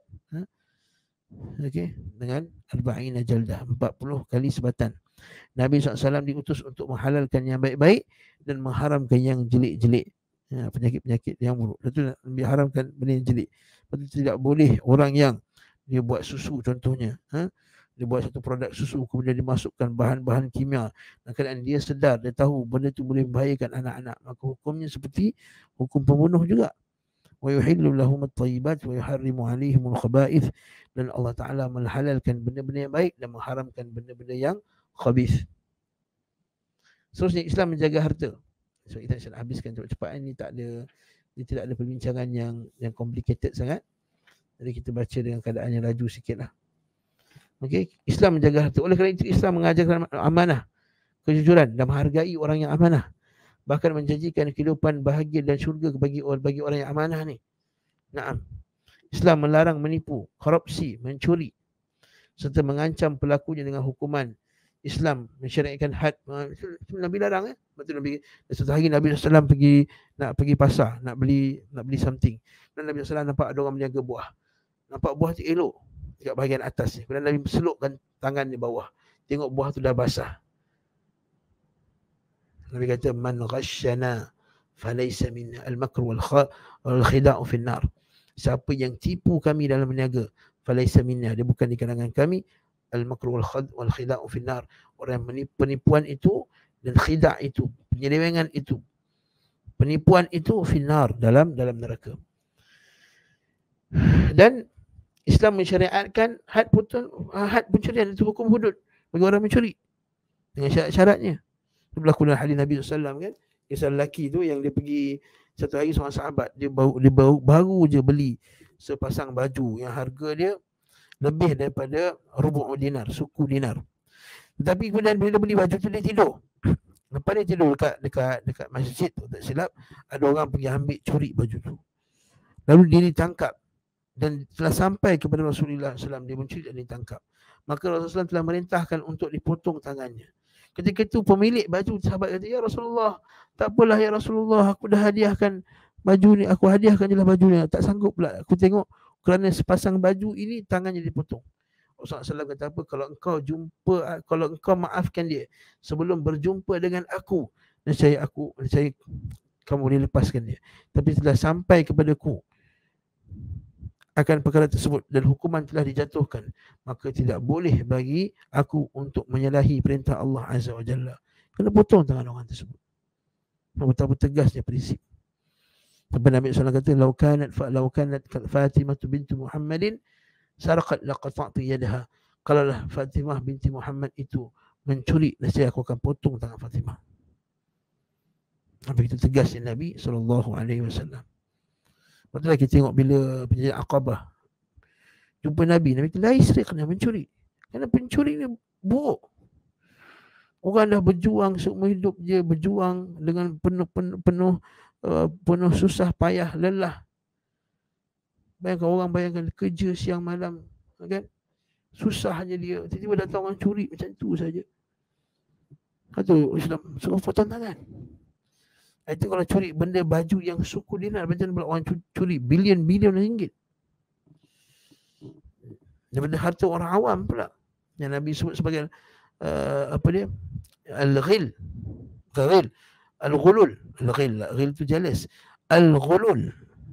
dengan arba'ina jaldah, 40 kali sebatan. Nabi SAW diutus untuk menghalalkan yang baik-baik dan mengharamkan yang jelek-jelek, penyakit-penyakit yang buruk. Itu Nabi haramkan benda yang jelek. Betul, tidak boleh orang yang dia buat susu contohnya, dia buat satu produk susu, kemudian dimasukkan bahan-bahan kimia, dan kadang dia sedar, dia tahu benda itu boleh membahayakan anak-anak, maka hukumnya seperti hukum pembunuh juga. Wa yuhillu lahum at-thayyibat wa yuharrimu 'alaihimul khaba'ith. Dan Allah Taala menghalalkan benda-benda yang baik dan mengharamkan benda-benda yang khabith. Seterusnya, Islam menjaga harta. So kita nak habiskan cepat-cepat, ini dia tidak ada perbincangan yang complicated sangat. Jadi kita baca dengan keadaan yang laju sikitlah. Okey, Islam menjaga harta. Oleh kerana itu Islam mengajarkan amanah, kejujuran dan menghargai orang yang amanah. Bahkan menjanjikan kehidupan bahagia dan syurga bagi orang yang amanah ni. Naam. Islam melarang menipu, korupsi, mencuri serta mengancam pelakunya dengan hukuman. Islam mensyariatkan had. Nabi larang betul. Nabi satu hari Nabi SAW nak pergi pasar, nak beli something. Dan Nabi SAW nampak ada orang berniaga buah. Nampak buah tu elok dekat bahagian atas ni. Kemudian Nabi selupkan tangan di bawah. Tengok buah tu dah basah. Nabi kata, man ghashana falaysa minna, al-makru wal khida'u fi an-nar. Siapa yang tipu kami dalam berniaga, falaysa minna, dia bukan di kalangan kami. Al-makru wal khida'u fi an-nar. Orang yang penipuan itu dan khida' itu, penyelewengan itu, penipuan itu fi an-nar, dalam neraka. Dan Islam mensyariatkan had pencurian, itu hukum hudud bagi orang mencuri dengan syarat-syaratnya. Itu berlaku dalam hadis Nabi SAW kan. Kisah lelaki tu yang dia pergi satu hari, seorang sahabat dia baru je beli sepasang baju yang harga dia lebih daripada rubu' dinar, suku dinar. Tetapi kemudian bila dia beli baju tu, dia tidur. Lepas dia tidur dekat masjid tu, tak silap, ada orang pergi ambil, curi baju tu. Lalu dia ditangkap dan telah sampai kepada Rasulullah SAW, dia mencuri dan ditangkap. Maka Rasulullah SAW telah merintahkan untuk dipotong tangannya. Ketika itu pemilik baju, sahabat kata, ya Rasulullah, tak apalah ya Rasulullah, aku dah hadiahkan baju ni, aku hadiahkan je lah baju ni, tak sanggup pula aku tengok kerana sepasang baju ini tangannya dipotong. Rasulullah SAW kata apa, kalau engkau maafkan dia sebelum berjumpa dengan aku, nescaya kamu boleh lepaskan dia. Tapi telah sampai kepadaku akan perkara tersebut dan hukuman telah dijatuhkan, maka tidak boleh bagi aku untuk menyalahi perintah Allah Azza wa Jalla. Kena potong tangan orang tersebut. Betapa tegasnya prinsip. Sampai Nabi SAW kata, "Lau kanat Fatimah binti Muhammadin sarqat laqata'tu yadaha." Kalaulah Fatimah binti Muhammad itu mencuri, nescaya aku akan potong tangan Fatimah. Begitu tegasnya Nabi SAW. Betul lah kita tengok bila penjajahan Aqabah jumpa Nabi kata, "La isriqna," mencuri. Kerana pencuri ni buruk. Orang dah berjuang seumur hidup dia, berjuang dengan penuh susah payah lelah. Bayangkan kerja siang malam, kan? Susahnya dia, tiba-tiba datang orang curi macam tu saja. Kata Islam suruh potong tangan. Itu kalau curi benda baju yang suku dinar, macam pula orang curi bilion-bilion ringgit. Daripada harta orang awam pula. Yang Nabi sebut sebagai apa dia? Al-ghil. Ghil. Al-ghulul. Al-ghil. Ghil tu jealous. Al-ghulul.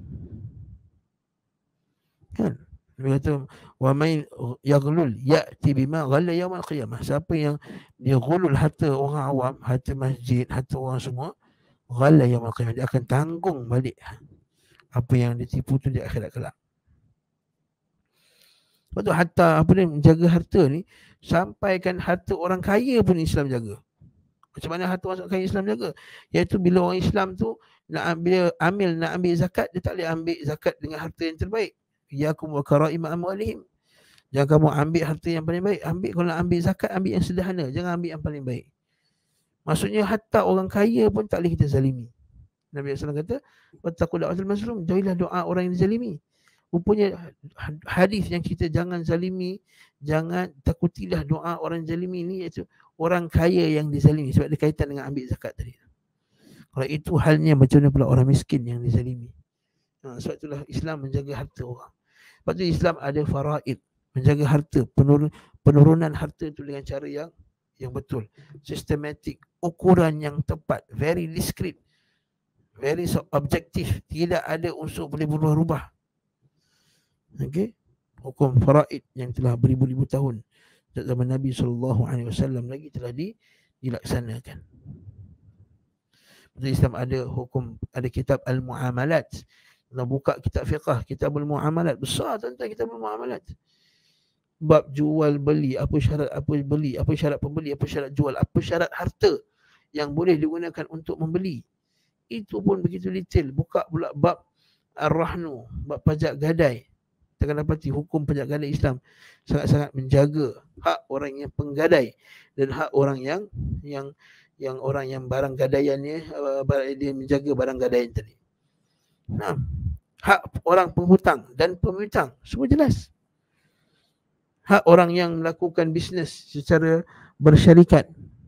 Kan? Nabi kata, "Wa may yaghlul ya'ti bima ghalla yaum al-qiyamah." Siapa yang dia ghulul harta orang awam, harta masjid, harta orang semua, ghalla yaum al-qiyamah, dia akan tanggung balik apa yang ditipu tu di akhirat kelak. Sebab tu hatta apa ni, menjaga harta ni, sampaikan harta orang kaya pun Islam jaga. Macam mana harta orang kaya Islam jaga? Iaitu bila orang Islam tu nak ambil zakat, dia tak boleh ambil zakat dengan harta yang terbaik. Iyakum wa karaima amwalihim. Jangan kamu ambil harta yang paling baik. Kalau nak ambil zakat, ambil yang sederhana, jangan ambil yang paling baik. Maksudnya hatta orang kaya pun tak boleh kita zalimi. Nabi SAW kata, "Wattaqu da'watal mazlum," jauhilah doa orang yang dizalimi. Rupanya hadis yang kita jangan zalimi, jangan takutilah doa orang zalimi ni, iaitu orang kaya yang dizalimi, sebab dia kaitan dengan ambil zakat tadi. Kalau itu halnya, macam mana pula orang miskin yang dizalimi? Sebab itulah Islam menjaga harta orang. Sebab itu Islam ada faraid, menjaga harta, penurunan harta itu dengan cara yang betul, sistematik, ukuran yang tepat, very discreet, very objektif, tidak ada unsur boleh berubah-ubah. Okey, hukum faraid yang telah beribu-ribu tahun sejak zaman Nabi SAW lagi telah dilaksanakan. Betul, Islam ada hukum, ada kitab Al-Muamalat. Kita buka kitab fiqah, kitab Al-Muamalat, besar tentang kitab Al-Muamalat. Bab jual beli, apa syarat beli, apa syarat pembeli, apa syarat jual, apa syarat harta yang boleh digunakan untuk membeli. Itu pun begitu detail. Buka pula bab Ar-Rahnu, bab pajak gadai. Kita akan dapati hukum pajak gadai Islam sangat-sangat menjaga hak orang yang penggadai dan hak orang yang orang yang barang gadaiannya, dia menjaga barang gadaian tadi. Nah, hak orang penghutang dan pemihutang semua jelas. Hak orang yang melakukan bisnes secara bersyarikat,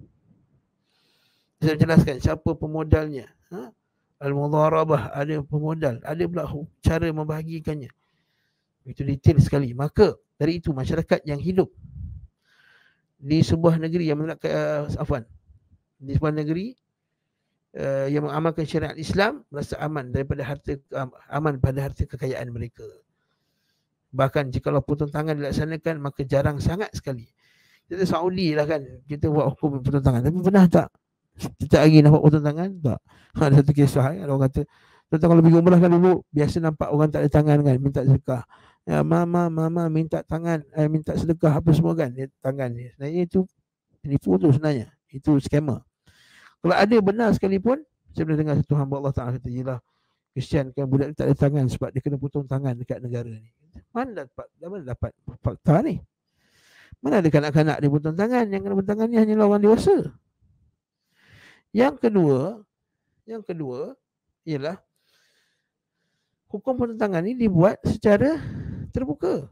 saya jelaskan siapa pemodalnya. Al-mudharabah, ada pemodal, ada pula cara membahagikannya. Itu detail sekali. Maka dari itu masyarakat yang hidup di sebuah negeri yang di sebuah negeri yang mengamalkan syariat Islam merasa aman daripada aman pada harta kekayaan mereka. Bahkan jika potong tangan dilaksanakan, maka jarang sangat sekali. Kita Saudi lah kan, kita buat hukum potong tangan. Tapi pernah tak setiap hari nampak potong tangan? Tak. Ada satu kisah, ada orang kata, tuan-tuan kalau pergi umrah kan dulu, biasa nampak orang tak ada tangan kan, minta sedekah. Ya, mama minta tangan, minta sedekah apa semua kan, dia tangan dia. Sebenarnya itu penipu tu sebenarnya. Itu scammer. Kalau ada benar sekalipun, saya pernah dengar satu hamba Allah Ta'ala kata, "Yelah, Kristian kan budak tak ada tangan sebab dia kena potong tangan dekat negara ni." Mana dapat fakta ni? Mana ada kanak-kanak dia potong tangan? Yang kena potong tangan ni hanyalah orang dewasa. Yang kedua ialah hukum potong tangan ni dibuat secara terbuka.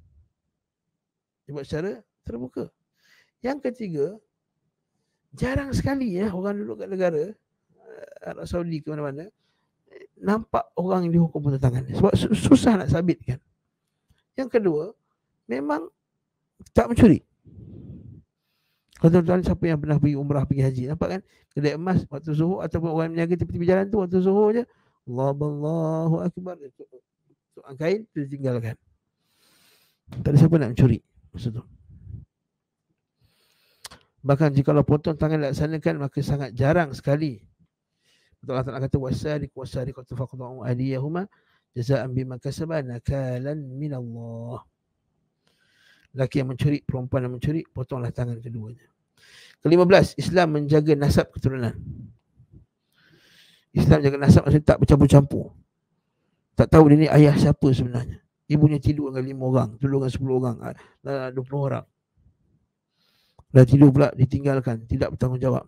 Yang ketiga, jarang sekali orang duduk kat negara Arab Saudi ke mana-mana nampak orang yang dihukum potong tangan. Sebab susah nak sabitkan. Yang kedua, memang tak mencuri. Kalau tuan siapa yang pernah pergi umrah, pergi haji, nampak kan? Kedai emas waktu zuhur ataupun orang menjaga tepi-tepi jalan tu waktu zuhur je. Allahu akbar. So, kain tu ditinggalkan. Tak ada siapa nak mencuri masa tu. Bahkan jika potong tangan dilaksanakan, maka sangat jarang sekali. Allah Ta'ala kata wasariq wasariqatu faqta'u aydiyahuma jazaa'an bima kasaba nakalan minallah. Laki yang mencuri, perempuan yang mencuri, potonglah tangan keduanya. Ke-15, Islam menjaga nasab keturunan. Islam jaga nasab maksudnya tak bercampur-campur. Tak tahu dia ni ayah siapa sebenarnya. Ibunya tidur dengan 5 orang, tidur dengan 10 orang, 20 orang. Dah tidur pula ditinggalkan, tidak bertanggungjawab.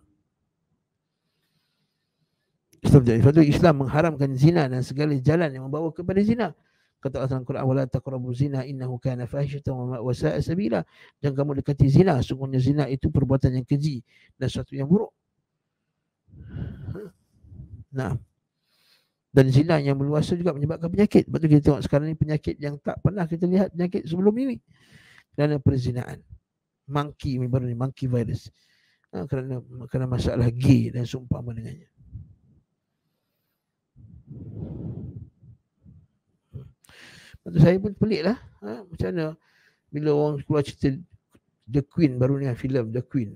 Sebab itu Islam mengharamkan zina dan segala jalan yang membawa kepada zina. Kata Allah dalam Quran, wala taqrabu zina innahu kana fahishatan wa sa'a sabila. Jangan kamu dekati zina, sungguhnya zina itu perbuatan yang keji dan sesuatu yang buruk. Nah. Dan zina yang berluasa juga menyebabkan penyakit. Sebab tu kita tengok sekarang ni penyakit yang tak pernah kita lihat penyakit sebelum ini. Kerana perzinaan. Monkey baru ni, monkey virus. Kerana masalah gay dan seumpama dengannya. Saya pun pelik lah. Macam mana bila orang keluar cerita The Queen baru ni, filem The Queen.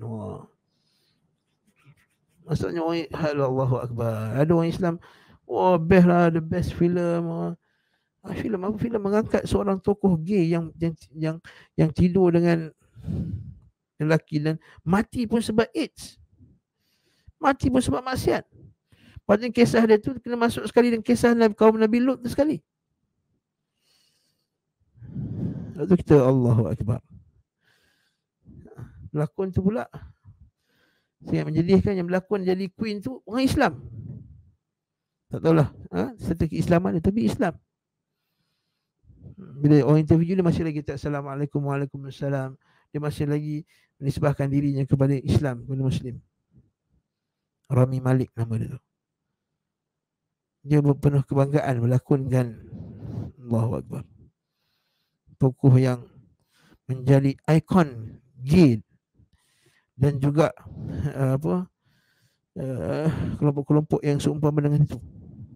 Maksudnya orang, Allahu Akbar. Ada orang Islam, best lah, the best filem. Filem apa? Filem mengangkat seorang tokoh gay yang tidur dengan lelaki dan mati pun sebab AIDS. Mati pun sebab maksiat. Padahal kisah dia tu kena masuk sekali dengan kisah kaum Nabi Lut tu sekali. Lalu kita Allahu Akbar. Berlakon tu pula sangat menjadikan yang berlakon jadi queen tu orang Islam. Tak tahulah serta keislaman dia, tapi Islam. Bila orang interview dia masih lagi tak Assalamualaikum, Waalaikumsalam. Dia masih lagi menisbahkan dirinya kepada Islam, kepada Muslim. Rami Malik nama dia tu. Dia penuh kebanggaan melakonkan Allahu Akbar. Tokoh yang menjadi ikon gay dan juga kelompok-kelompok yang seumpama dengan itu.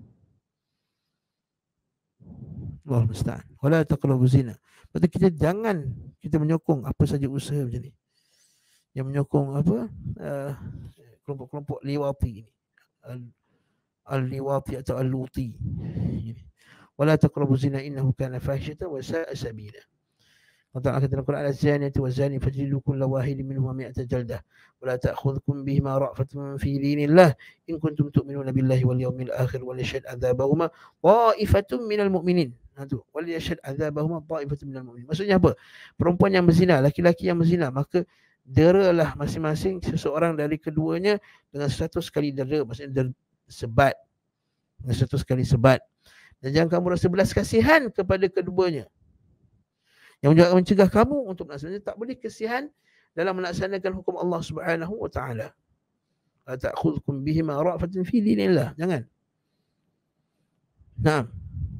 Allah musta'an. Wala taqrabu zina. Berarti kita jangan kita menyokong apa saja usaha macam ni. Yang menyokong kelompok-kelompok liwati ini. Al-liwati atau al-luti. Wala taqrabu zina innahu kana fahishatan wa sa'a sabila. Allah kata dalam Quran, az-zaniyatu waz-zani fajlidu kulla wahidin minhuma mi'ata jaldah wa la ta'khudhukum bihima ra'fatun fi dinillah in kuntum tu'minuna billahi wal yawmil akhir wa liyashhad 'adzabahuma ta'ifatun minal mu'minin. Tu, wa liyashhad 'adzabahuma ta'ifatun minal mu'minin. Maksudnya apa? Perempuan yang berzina, laki-laki yang berzina, maka deralah masing-masing seseorang dari keduanya dengan 100 kali dera, maksudnya sebat. Dengan 100 kali sebat. Dan jangan kamu rasa belas kasihan kepada keduanya. Yang mencegah kamu untuk melaksanakan, tak boleh kesihan dalam melaksanakan hukum Allah Subhanahu wa taala. La ta'khudhukum bihima ra'fatun fi dinillah. Jangan. Naam.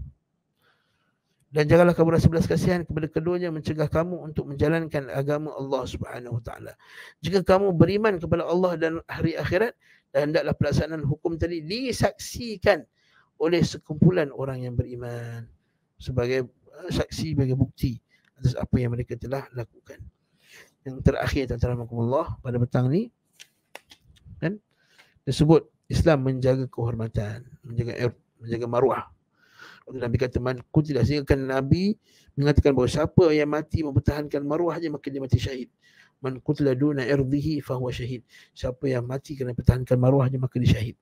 Dan janganlah kamu rasa belas kasihan kepada keduanya mencegah kamu untuk menjalankan agama Allah Subhanahu wa taala. Jika kamu beriman kepada Allah dan hari akhirat, dan hendaklah pelaksanaan hukum tadi disaksikan oleh sekumpulan orang yang beriman sebagai saksi, sebagai bukti atas apa yang mereka telah lakukan. Yang terakhir, Allah pada petang ni kan, disebut Islam menjaga kehormatan, menjaga maruah. Waktu Nabi kata man qutila, sehingga kan Nabi mengatakan bahawa siapa yang mati mempertahankan maruahnya maka dia mati syahid. Man qutila duna irdihi fahuwa syahid. Siapa yang mati kerana pertahankan maruahnya maka dia syahid.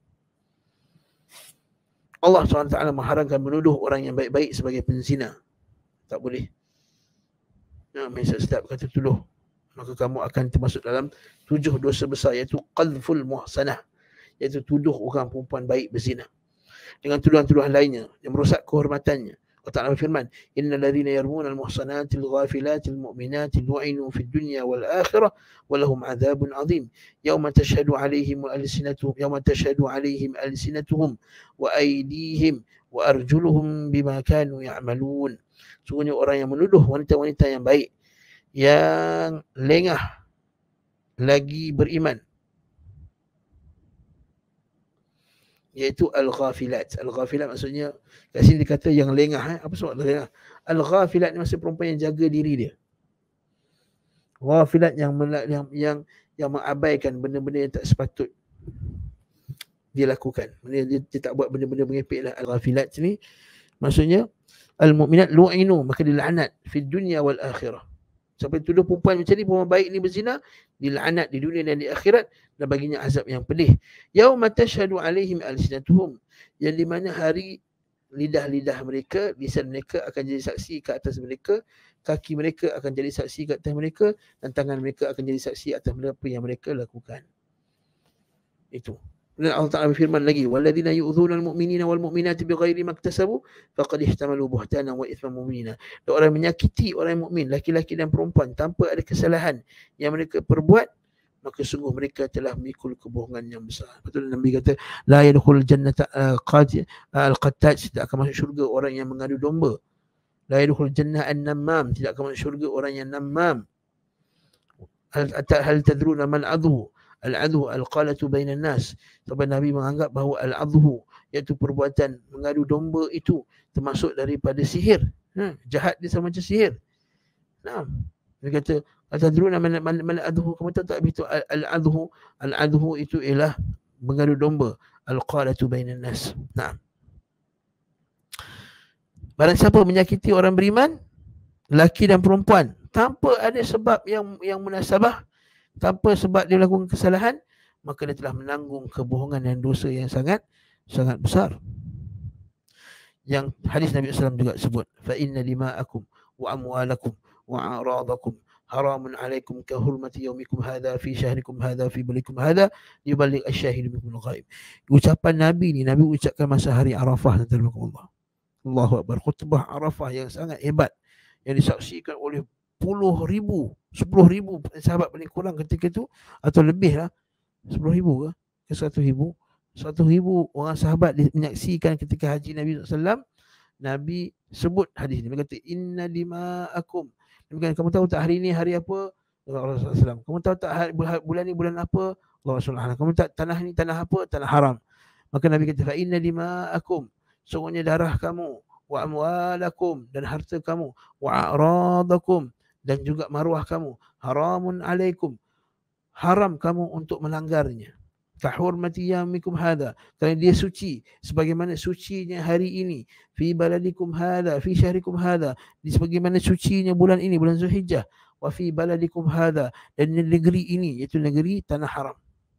Allah SWT mengharamkan menuduh orang yang baik-baik sebagai penzina. Tak boleh. Misal setiap kata tuduh, maka kamu akan termasuk dalam 7 dosa besar, iaitu qadhful muhsanah, iaitu tuduh orang perempuan baik berzina dengan tuduhan-tuduhan lainnya yang merosak kehormatannya. Allah Ta'ala berfirman, innal ladzina yarmuna al-muhsanatil ghafilatil mu'minatil lu'inu fid dunya wal akhirah wa lahum 'adzabun 'adzim yauma tashhadu 'alaihim alsinatuhum wa aydihim wa arjuluhum bima kanu ya'malun. Sungguhnya orang yang menuduh wanita-wanita yang baik, yang lengah lagi beriman, iaitu al-ghafilat. Al-ghafilat maksudnya kat sini dikata yang lengah. Apa sebab lengah? Al-ghafilat ni maksud perempuan yang jaga diri dia. Ghafilat yang mengabaikan benda-benda yang tak sepatut dia lakukan. Dia tak buat benda-benda mengepek lah. Al-ghafilat ni maksudnya al-mu'minat lu'inu, maka dilaknat fi dunya wal akhirah. Sampai tuduh perempuan macam ni, perempuan baik ni berzina, dilaknat di dunia dan di akhirat, dan baginya azab yang pedih. Yauma tashhadu alaihim alsinatuhum, yang di mana hari lidah-lidah mereka, lisan mereka akan jadi saksi ke atas mereka, kaki mereka akan jadi saksi ke atas mereka, dan tangan mereka akan jadi saksi atas apa yang mereka lakukan. Itu. Dan Allah Ta'ala berfirman lagi, walladzina yu'dhuna al-mu'minina wal mu'minati bighairi maktasabu faqad ihtamalu buhtanan wa ithman mubina. Orang menyakiti orang mukmin, laki-laki dan perempuan tanpa ada kesalahan yang mereka perbuat, maka sungguh mereka telah memikul kebohongan yang besar. Betul Nabi kata, la yadkhul jannata al-qattaj, tidak akan masuk syurga orang yang mengadu domba. La yadkhul jannah an-namam, tidak akan masuk syurga orang yang namam. Hal tadruna man adhu? Al-adhu al-qalatu bainan nas. Sampai Nabi menganggap bahawa al-adhu, iaitu perbuatan mengadu domba itu, termasuk daripada sihir. Jahat dia sama macam sihir. Nah, dia kata, atadruna man al-adhu, kamu tahu tak itu al-adhu? Al-adhu itu ialah mengadu domba. Al-qalatu bainan nas. Nah, barang siapa menyakiti orang beriman, laki dan perempuan, tanpa ada sebab yang munasabah, tanpa sebab dia melakukan kesalahan, maka dia telah menanggung kebohongan dan dosa yang sangat besar. Yang hadis Nabi SAW juga sebut, fa inna dima'akum wa amwalakum wa a'radakum haramun alaikum ka hurmati yaumikum hadha fi syahrikum hadha fi bulikum hadha yuballigh asy-syahid minkum al-ghaib. Ucapan Nabi ni, Nabi ucapkan masa hari Arafah, tuan-tuan Allah. Allahu Akbar. Khutbah Arafah yang sangat hebat, yang disaksikan oleh puluh ribu, 10,000 sahabat paling kurang ketika itu, atau lebih lah, 10,000 ke 1,000, 1,000 orang sahabat menyaksikan ketika haji Nabi SAW. Nabi sebut hadis ni, dia kata inna dima'akum, kamu tahu tak hari ni hari apa? Allah SAW. Kamu tahu tak bulan ni bulan apa? Allah SWT. Kamu tahu tanah ni tanah apa? Tanah haram. Maka Nabi kata fa inna dima'akum, sungguhnya darah kamu, wa amwalakum, dan harta kamu, wa a'radakum, dan juga maruah kamu, haramun alaikum, haram kamu untuk melanggarnya. Kahurmati yaumikum hadha, kerana dia suci sebagaimana sucinya hari ini, fi baladikum hadha, fi syahrikum hadha, di sebagaimana sucinya bulan ini, bulan Zulhijjah, wa fi baladikum hadha, dan di negeri ini, iaitu negeri tanah haram.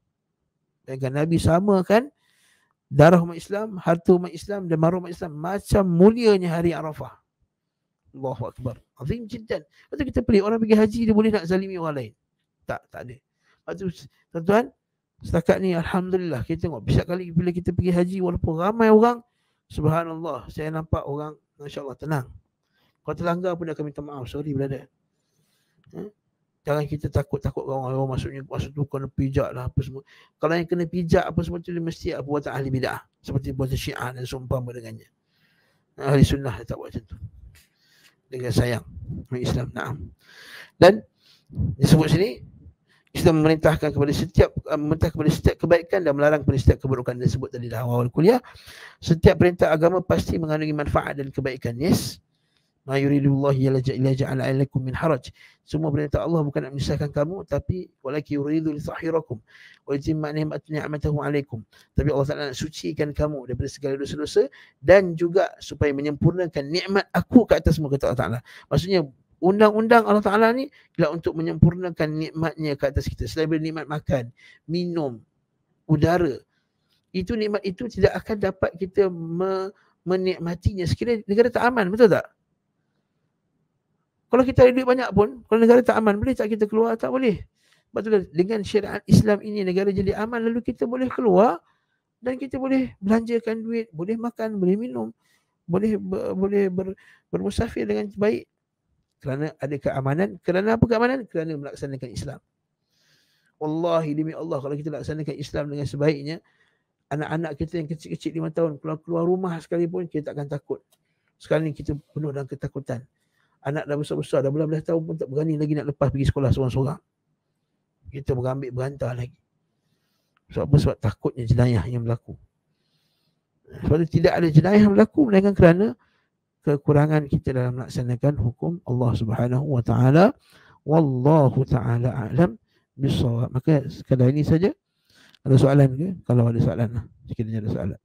Dan Nabi samakan darah umat Islam, harta umat Islam, dan maruah umat Islam macam mulianya hari Arafah. Allahu Akbar. Azim jiddan. Lepas tu kita pelik, orang pergi haji dia boleh nak zalimi orang lain? Tak ada. Lepas tu tuan-tuan, setakat ni alhamdulillah kita tengok setiap kali bila kita pergi haji, walaupun ramai orang, subhanallah, saya nampak orang masya-Allah tenang. Kalau terlanggar pun dia akan minta maaf, sorry brother. Jangan kita takut orang maksudnya masuk tu kena pijak lah apa semua. Kalau yang kena pijak apa semua tu dia mesti perbuatan ahli bidah, seperti buatan Syiah dan seumpama dengannya. Ahli sunnah dia tak buat macam tu. Dengan sayang Islam. Naam. Dan disebut sini Islam memerintahkan kepada setiap kebaikan dan melarang kepada setiap keburukan. Disebut tadi dah awal kuliah, setiap perintah agama pasti mengandungi manfaat dan kebaikan. Yes. Ma yuridullahu illa ja'ala 'alaikum min haraj. Semua perintah Allah bukan nak menyusahkan kamu, tapi walaki yuridu li tahhirakum wa yutimma ni'matahu 'alaikum. Tapi Allah Taala nak sucikan kamu daripada segala dosa-dosa dan juga supaya menyempurnakan nikmat aku ke atasmu, kata Allah Taala. Maksudnya undang-undang Allah Taala ni ialah untuk menyempurnakan nikmatnya ke atas kita. Selain nikmat makan, minum, udara, itu nikmat itu tidak akan dapat kita menikmatinya sekiranya negara tak aman, betul tak? Kalau kita ada duit banyak pun, kalau negara tak aman, boleh tak kita keluar? Tak boleh. Sebab tu dengan syariat Islam ini, negara jadi aman, lalu kita boleh keluar dan kita boleh belanjakan duit, boleh makan, boleh minum, boleh bermusafir dengan baik. Kerana ada keamanan. Kerana apa keamanan? Kerana melaksanakan Islam. Wallahi demi Allah, kalau kita laksanakan Islam dengan sebaiknya, anak-anak kita yang kecil-kecil 5 tahun, keluar rumah sekalipun, kita tak akan takut. Sekarang ni kita penuh dengan ketakutan. Anak dah besar-besar, dah belas-belas tahun pun tak berani lagi nak lepas pergi sekolah seorang-seorang. kita berambil berantah lagi. Sebab apa? Sebab takutnya jenayah yang berlaku. Sebab itu tidak ada jenayah yang berlaku melainkan kerana kekurangan kita dalam melaksanakan hukum Allah Subhanahu wa taala. Wallahu taala a'lam bissawab. Maka sekadar ini saja. Ada soalan ke? Kalau ada soalan lah. Sekiranya ada soalan.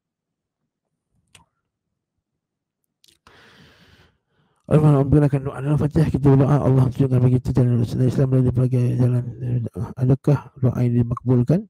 Allah menggunakan doa dalam Fatihah, kita berdoa Allah tunjukkan bagi kita jalan Islam melalui berbagai jalan. Adakah doa ini dimakbulkan?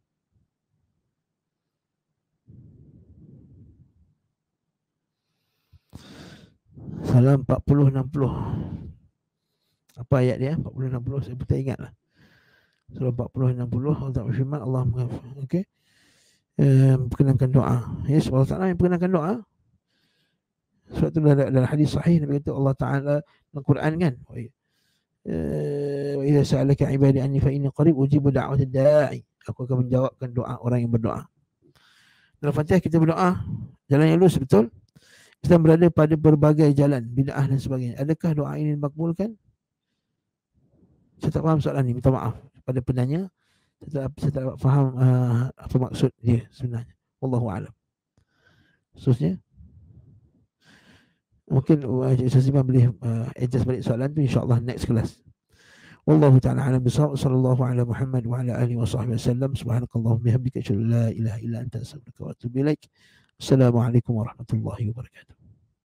Salam 40-60. Apa ayat dia? 40-60. Saya pun tak ingat lah. Surah 40-60. Allah berfirman, Allah menghafal. Okey. Perkenankan doa. Yes, Allah Ta'ala yang perkenankan doa. Sebab itu dalam hadis sahih Nabi kata Allah Ta'ala dalam Quran kan. Wa idza sa'alaka 'ibadi anni fa inni qarib ujibu da'watad da'i. Aku akan menjawabkan doa orang yang berdoa. Dalam Fatihah kita berdoa jalan yang lurus, betul. Kita berada pada berbagai jalan, bid'ah dan sebagainya. Adakah doa ini dimakbulkan? Saya tak faham soalan ni, minta maaf pada penanya. Saya tak faham apa maksud dia sebenarnya. Wallahu a'lam. Khususnya mungkin Ustaz Iman boleh adjust balik soalan tu, insya-Allah next class. Wallahu ta'ala a'lam bissawab. Sallallahu ala Muhammad wa ala alihi wa sahbihi wasallam. Subhanakallahumma bihamdika asyhadu an la ilaha illa anta astaghfiruka wa atubu ilaik. Assalamualaikum warahmatullahi wabarakatuh.